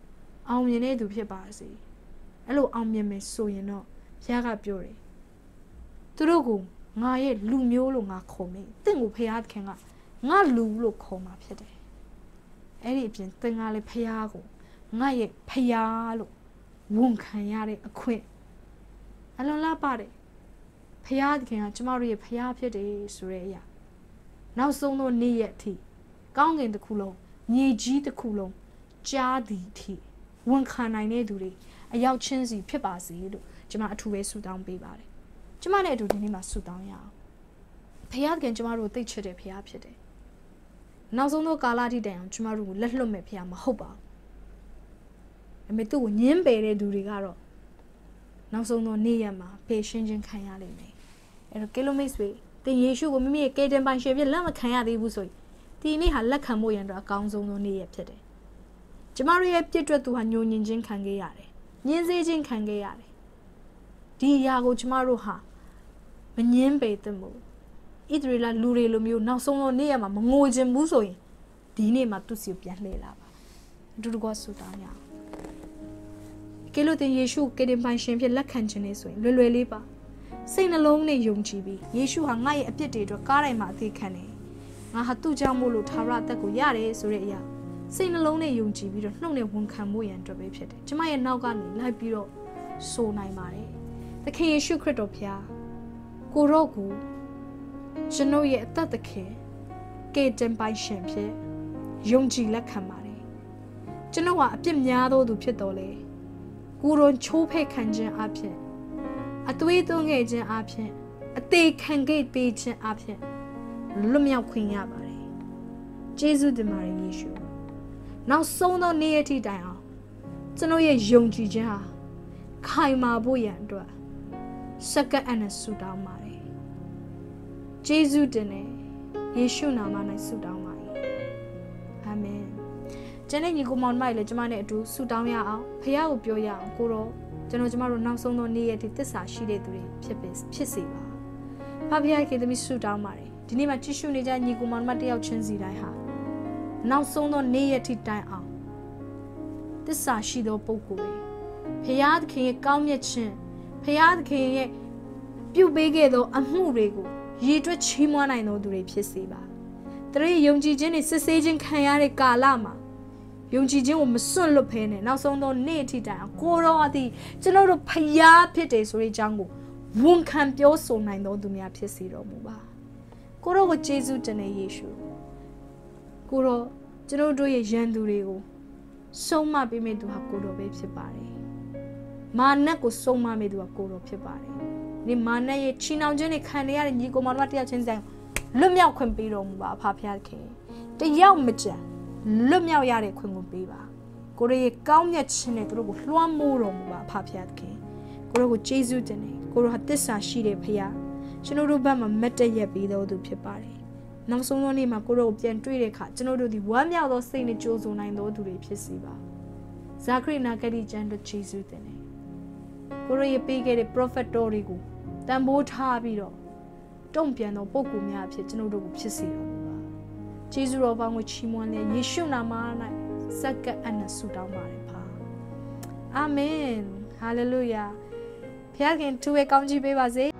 အောင်မြင်တဲ့သူဖြစ်ပါစေအဲ့လိုအောင်မြင်မယ်ဆိုရင်တော့ဘုရားကပြောတယ်သူတို့ကိုငါရဲ့လူမျိုးလို့ငါခေါ်မယ်တင့်ကိုဘုရားခင်ကငါလူလို့ခေါ်မှာဖြစ်တယ်အဲ့ဒီအပြင်သင်ကလည်းဘုရားကိုငါရဲ့ဘုရားလို့ဝန်ခံရတဲ့အခွင့်အလွန်လားပါတယ်ဘုရားခင်ကကျမတို့ရဲ့ဘုရားဖြစ်တယ်ဆိုတဲ့အရာနောက်ဆုံးသောနေ့ရက်အထိကောင်းကင်တစ်ခုလုံးမြေကြီးတစ်ခုလုံးကြားသည်အထိဝန်ခံနိုင်တဲ့သူတွေအရောက်ချင်းစီဖြစ်ပါစေလို့ကျမအထူးပဲဆုတောင်းပေးပါတယ်ကျမနဲ့အတူဒီနေ့မှာဆုတောင်းရအောင်ဘုရားခင်ကျမတို့သိချစ်တဲ့ဘုရားဖြစ်တယ်နောက်ဆုံးသောကာလအထိတိုင်အောင်ကျမတို့ကိုလက်လွတ်မဲ့ဘုရားမဟုတ်ပါဘူးဒါပေမဲ့သူ့ကိုညှင်းပယ်တဲ့သူတွေကတော့နောက်ဆုံးသောနေ့ရက်မှာဖေရှင်းချင်းခံရလိမ့်မယ်အဲ့တော့ကီလိုမီတာတွေတင်ယေရှုကိုမိမိရဲ့ကယ်တင်ပိုင်ရှင်ဖြစ်လက်မခံရသေးဘူးဆိုရင်ဒီနေ့ဟာလက်ခံဖို့ရန်တော့အကောင်းဆုံးသောနေ့ရက်ဖြစ်တယ်ကျမတို့ရဲ့ပြည့်တွက်သူဟာညှို့ညင်ချင်းခံခဲ့ရတယ်ညှင်းစေးချင်းခံခဲ့ရတယ်ဒီအရာကိုကျမတို့ဟာမငင်းပေသမို့ဣသရေလလူတွေလိုမျိုးနောက်ဆုံးတော့နေ့ရက်မှာမငိုချင်ဘူးဆိုရင်ဒီနေ့မှာသူ့စီကိုပြန်လှည့်လာပါအတူတကွဆူတောင်းရအောင်ကဲလို့တင်ယေရှုကယ်တင်ပိုင်ရှင်ဖြစ်လက်ခံခြင်းနဲ့ဆိုရင်လွယ်လွယ်လေးပါစိတ်နှလုံးနဲ့ယုံကြည်ပြီးယေရှုဟာငါ့ရဲ့အပြစ်တွေအတွက်ကားတိုင်းမှာအသေးခံတယ်ငါဟာသူ့ကြောင့်မို့လို့သာရအသက်ကိုရတယ်ဆိုတဲ့အရာစိတ်နှလုံးနဲ့ယုံကြည်ပြီးတော့နှုတ်နဲ့ဝန်ခံမှုရန်အတွက်ပဲဖြစ်တယ်ကျမရဲ့နောက်ကနေလိုက်ပြီးတော့ဆိုနိုင်ပါတယ်သခင်ယေရှုခရစ်တော်ဖျားကိုရော့ကိုကျွန်ုပ်ရဲ့အသက်သခင်ကယ်တင်ပိုင်ရှင်ဖြစ်ယုံကြည်လက်ခံပါတယ်ကျွန်ုပ်ဟာအပြစ်များသောသူဖြစ်တော်လေကိုယ်တော်ချိုးဖဲ့ခံခြင်းအဖြစ်အသွေးသွင်းခဲ့ခြင်းအဖြစ်အသေးခံခဲ့ပေးခြင်းအဖြစ်လွတ်မြောက်ခွင့်ရပါတယ်ကျေးဇူးတင်ပါတယ်ယေရှုနောက်ဆုံးသောနေ့ရက်ထိတိုင်အောင်ကျွန်ုပ်ရဲ့ယုံကြည်ခြင်းဟာခိုင်မာဖို့ရန်အတွက်စက္ကန့်အနဆုတောင်းပါတယ်ကျေးဇူးတင်တယ်ယေရှုနာမ၌ဆုတောင်းပါတယ်အာမင်ကျန်တဲ့ညီကိုမောင်မတွေလည်းကျမနဲ့အတူဆုတောင်းရအောင်ဖခင်ကိုပြောရအောင်ကိုတော့ကျွန်တော်ကျမတို့နောက်ဆုံးသောနေ့ရက်ထိသစ္စာရှိတဲ့သူတွေဖြစ်ဖြစ်စေပါဖခင်ရဲ့သမီးဆုတောင်းပါတယ်ဒီနေ့မှာကြည့်ရှုနေကြညီကိုမောင်မတယောက်ချင်းစီတိုင်းဟာနောက်ဆုံးသောနေ့ရက်ထိတိုင်အောင်သစ္စာရှိသောပုဂ္ဂိုလ်တွေဖခင်သခင်ရဲ့ကောင်းမြတ်ခြင်းဖခင်သခင်ရဲ့ပြုပေးခဲ့သောအမှုတွေကိုရည်တွက်ချီးမွမ်းနိုင်သောသူတွေဖြစ်စေပါတရေယုံကြည်ခြင်းနဲ့စစ်ဆေးခြင်းခံရတဲ့ကာလမှာယုံကြည်ခြင်းကိုမစွန့်လွတ်ဖဲနဲ့နောက်ဆုံးသောနေ့အထိတိုင်အောင်ကိုတော်အသည်ကျွန်တော်တို့ဖခင်ဖြစ်တယ်ဆိုတဲ့အကြောင်းကိုဝန်ခံပြောဆိုနိုင်သောသူများဖြစ်စေတော်မူပါကိုတော်ကိုကျေးဇူးတင်တဲ့ယေရှုကိုတော်ကျွန်တော်တို့ရဲ့ယန္တူတွေကိုဆုံးမပေးမဲ့သူဟာကိုတော်ပဲဖြစ်ပါတယ်မာနကိုဆုံးမမဲ့သူဟာကိုတော်ဖြစ်ပါတယ်ဒီမာနရဲ့ချီနှောင်ခြင်းတွေခံရတဲ့ညီကောင်မတို့တယောက်ချင်းဆိုင်လွတ်မြောက်ခွင့်ပေးတော်မူပါအဖဖခင်တယောက်မကြံလွတ်မြောက်ရတဲ့ခွင့်ကိုပေးပါကိုရရဲ့ကောင်းမြတ်ခြင်းနဲ့သူတို့ကိုလွှမ်းမိုးတော်မူပါအဖဖခင်ကိုရောကိုကျေးဇူးတင်တယ်ကိုရောဟာတစ္ဆာရှိတဲ့ဖခင်ကျွန်တော်တို့ဘက်မှာမတ်တရက်ပြီးတော်သူဖြစ်ပါတယ်နောက်ဆုံးသောနေ့မှာကိုရောကိုပြန်တွေ့တဲ့အခါကျွန်တော်တို့ဒီဝမ်းမြောက်သောစိတ်နဲ့ကြိုးစိုးနိုင်သောသူတွေဖြစ်စီပါဇာခရိနာဂတိကျမ်းတို့ကျေးဇူးတင်တယ်ကိုရောရဲ့ပေးခဲ့တဲ့ prophet တော်တွေကိုတန်ဖိုးထားပြီးတော့တုံ့ပြန်သောပုဂ္ဂိုလ်များအဖြစ်ကျွန်တော်တို့ကိုဖြစ်စေတော်မူပါကျေးဇူးတော်ပေါင်းကိုချီးမွမ်းတဲ့ယေရှုနာမ၌စက္ကန့်အနက်ဆုတောင်းပါတယ်ဖာအာမင်ဟာလေလုယာဖခင်သူရဲ့ကောင်းချီးပေးပါစေ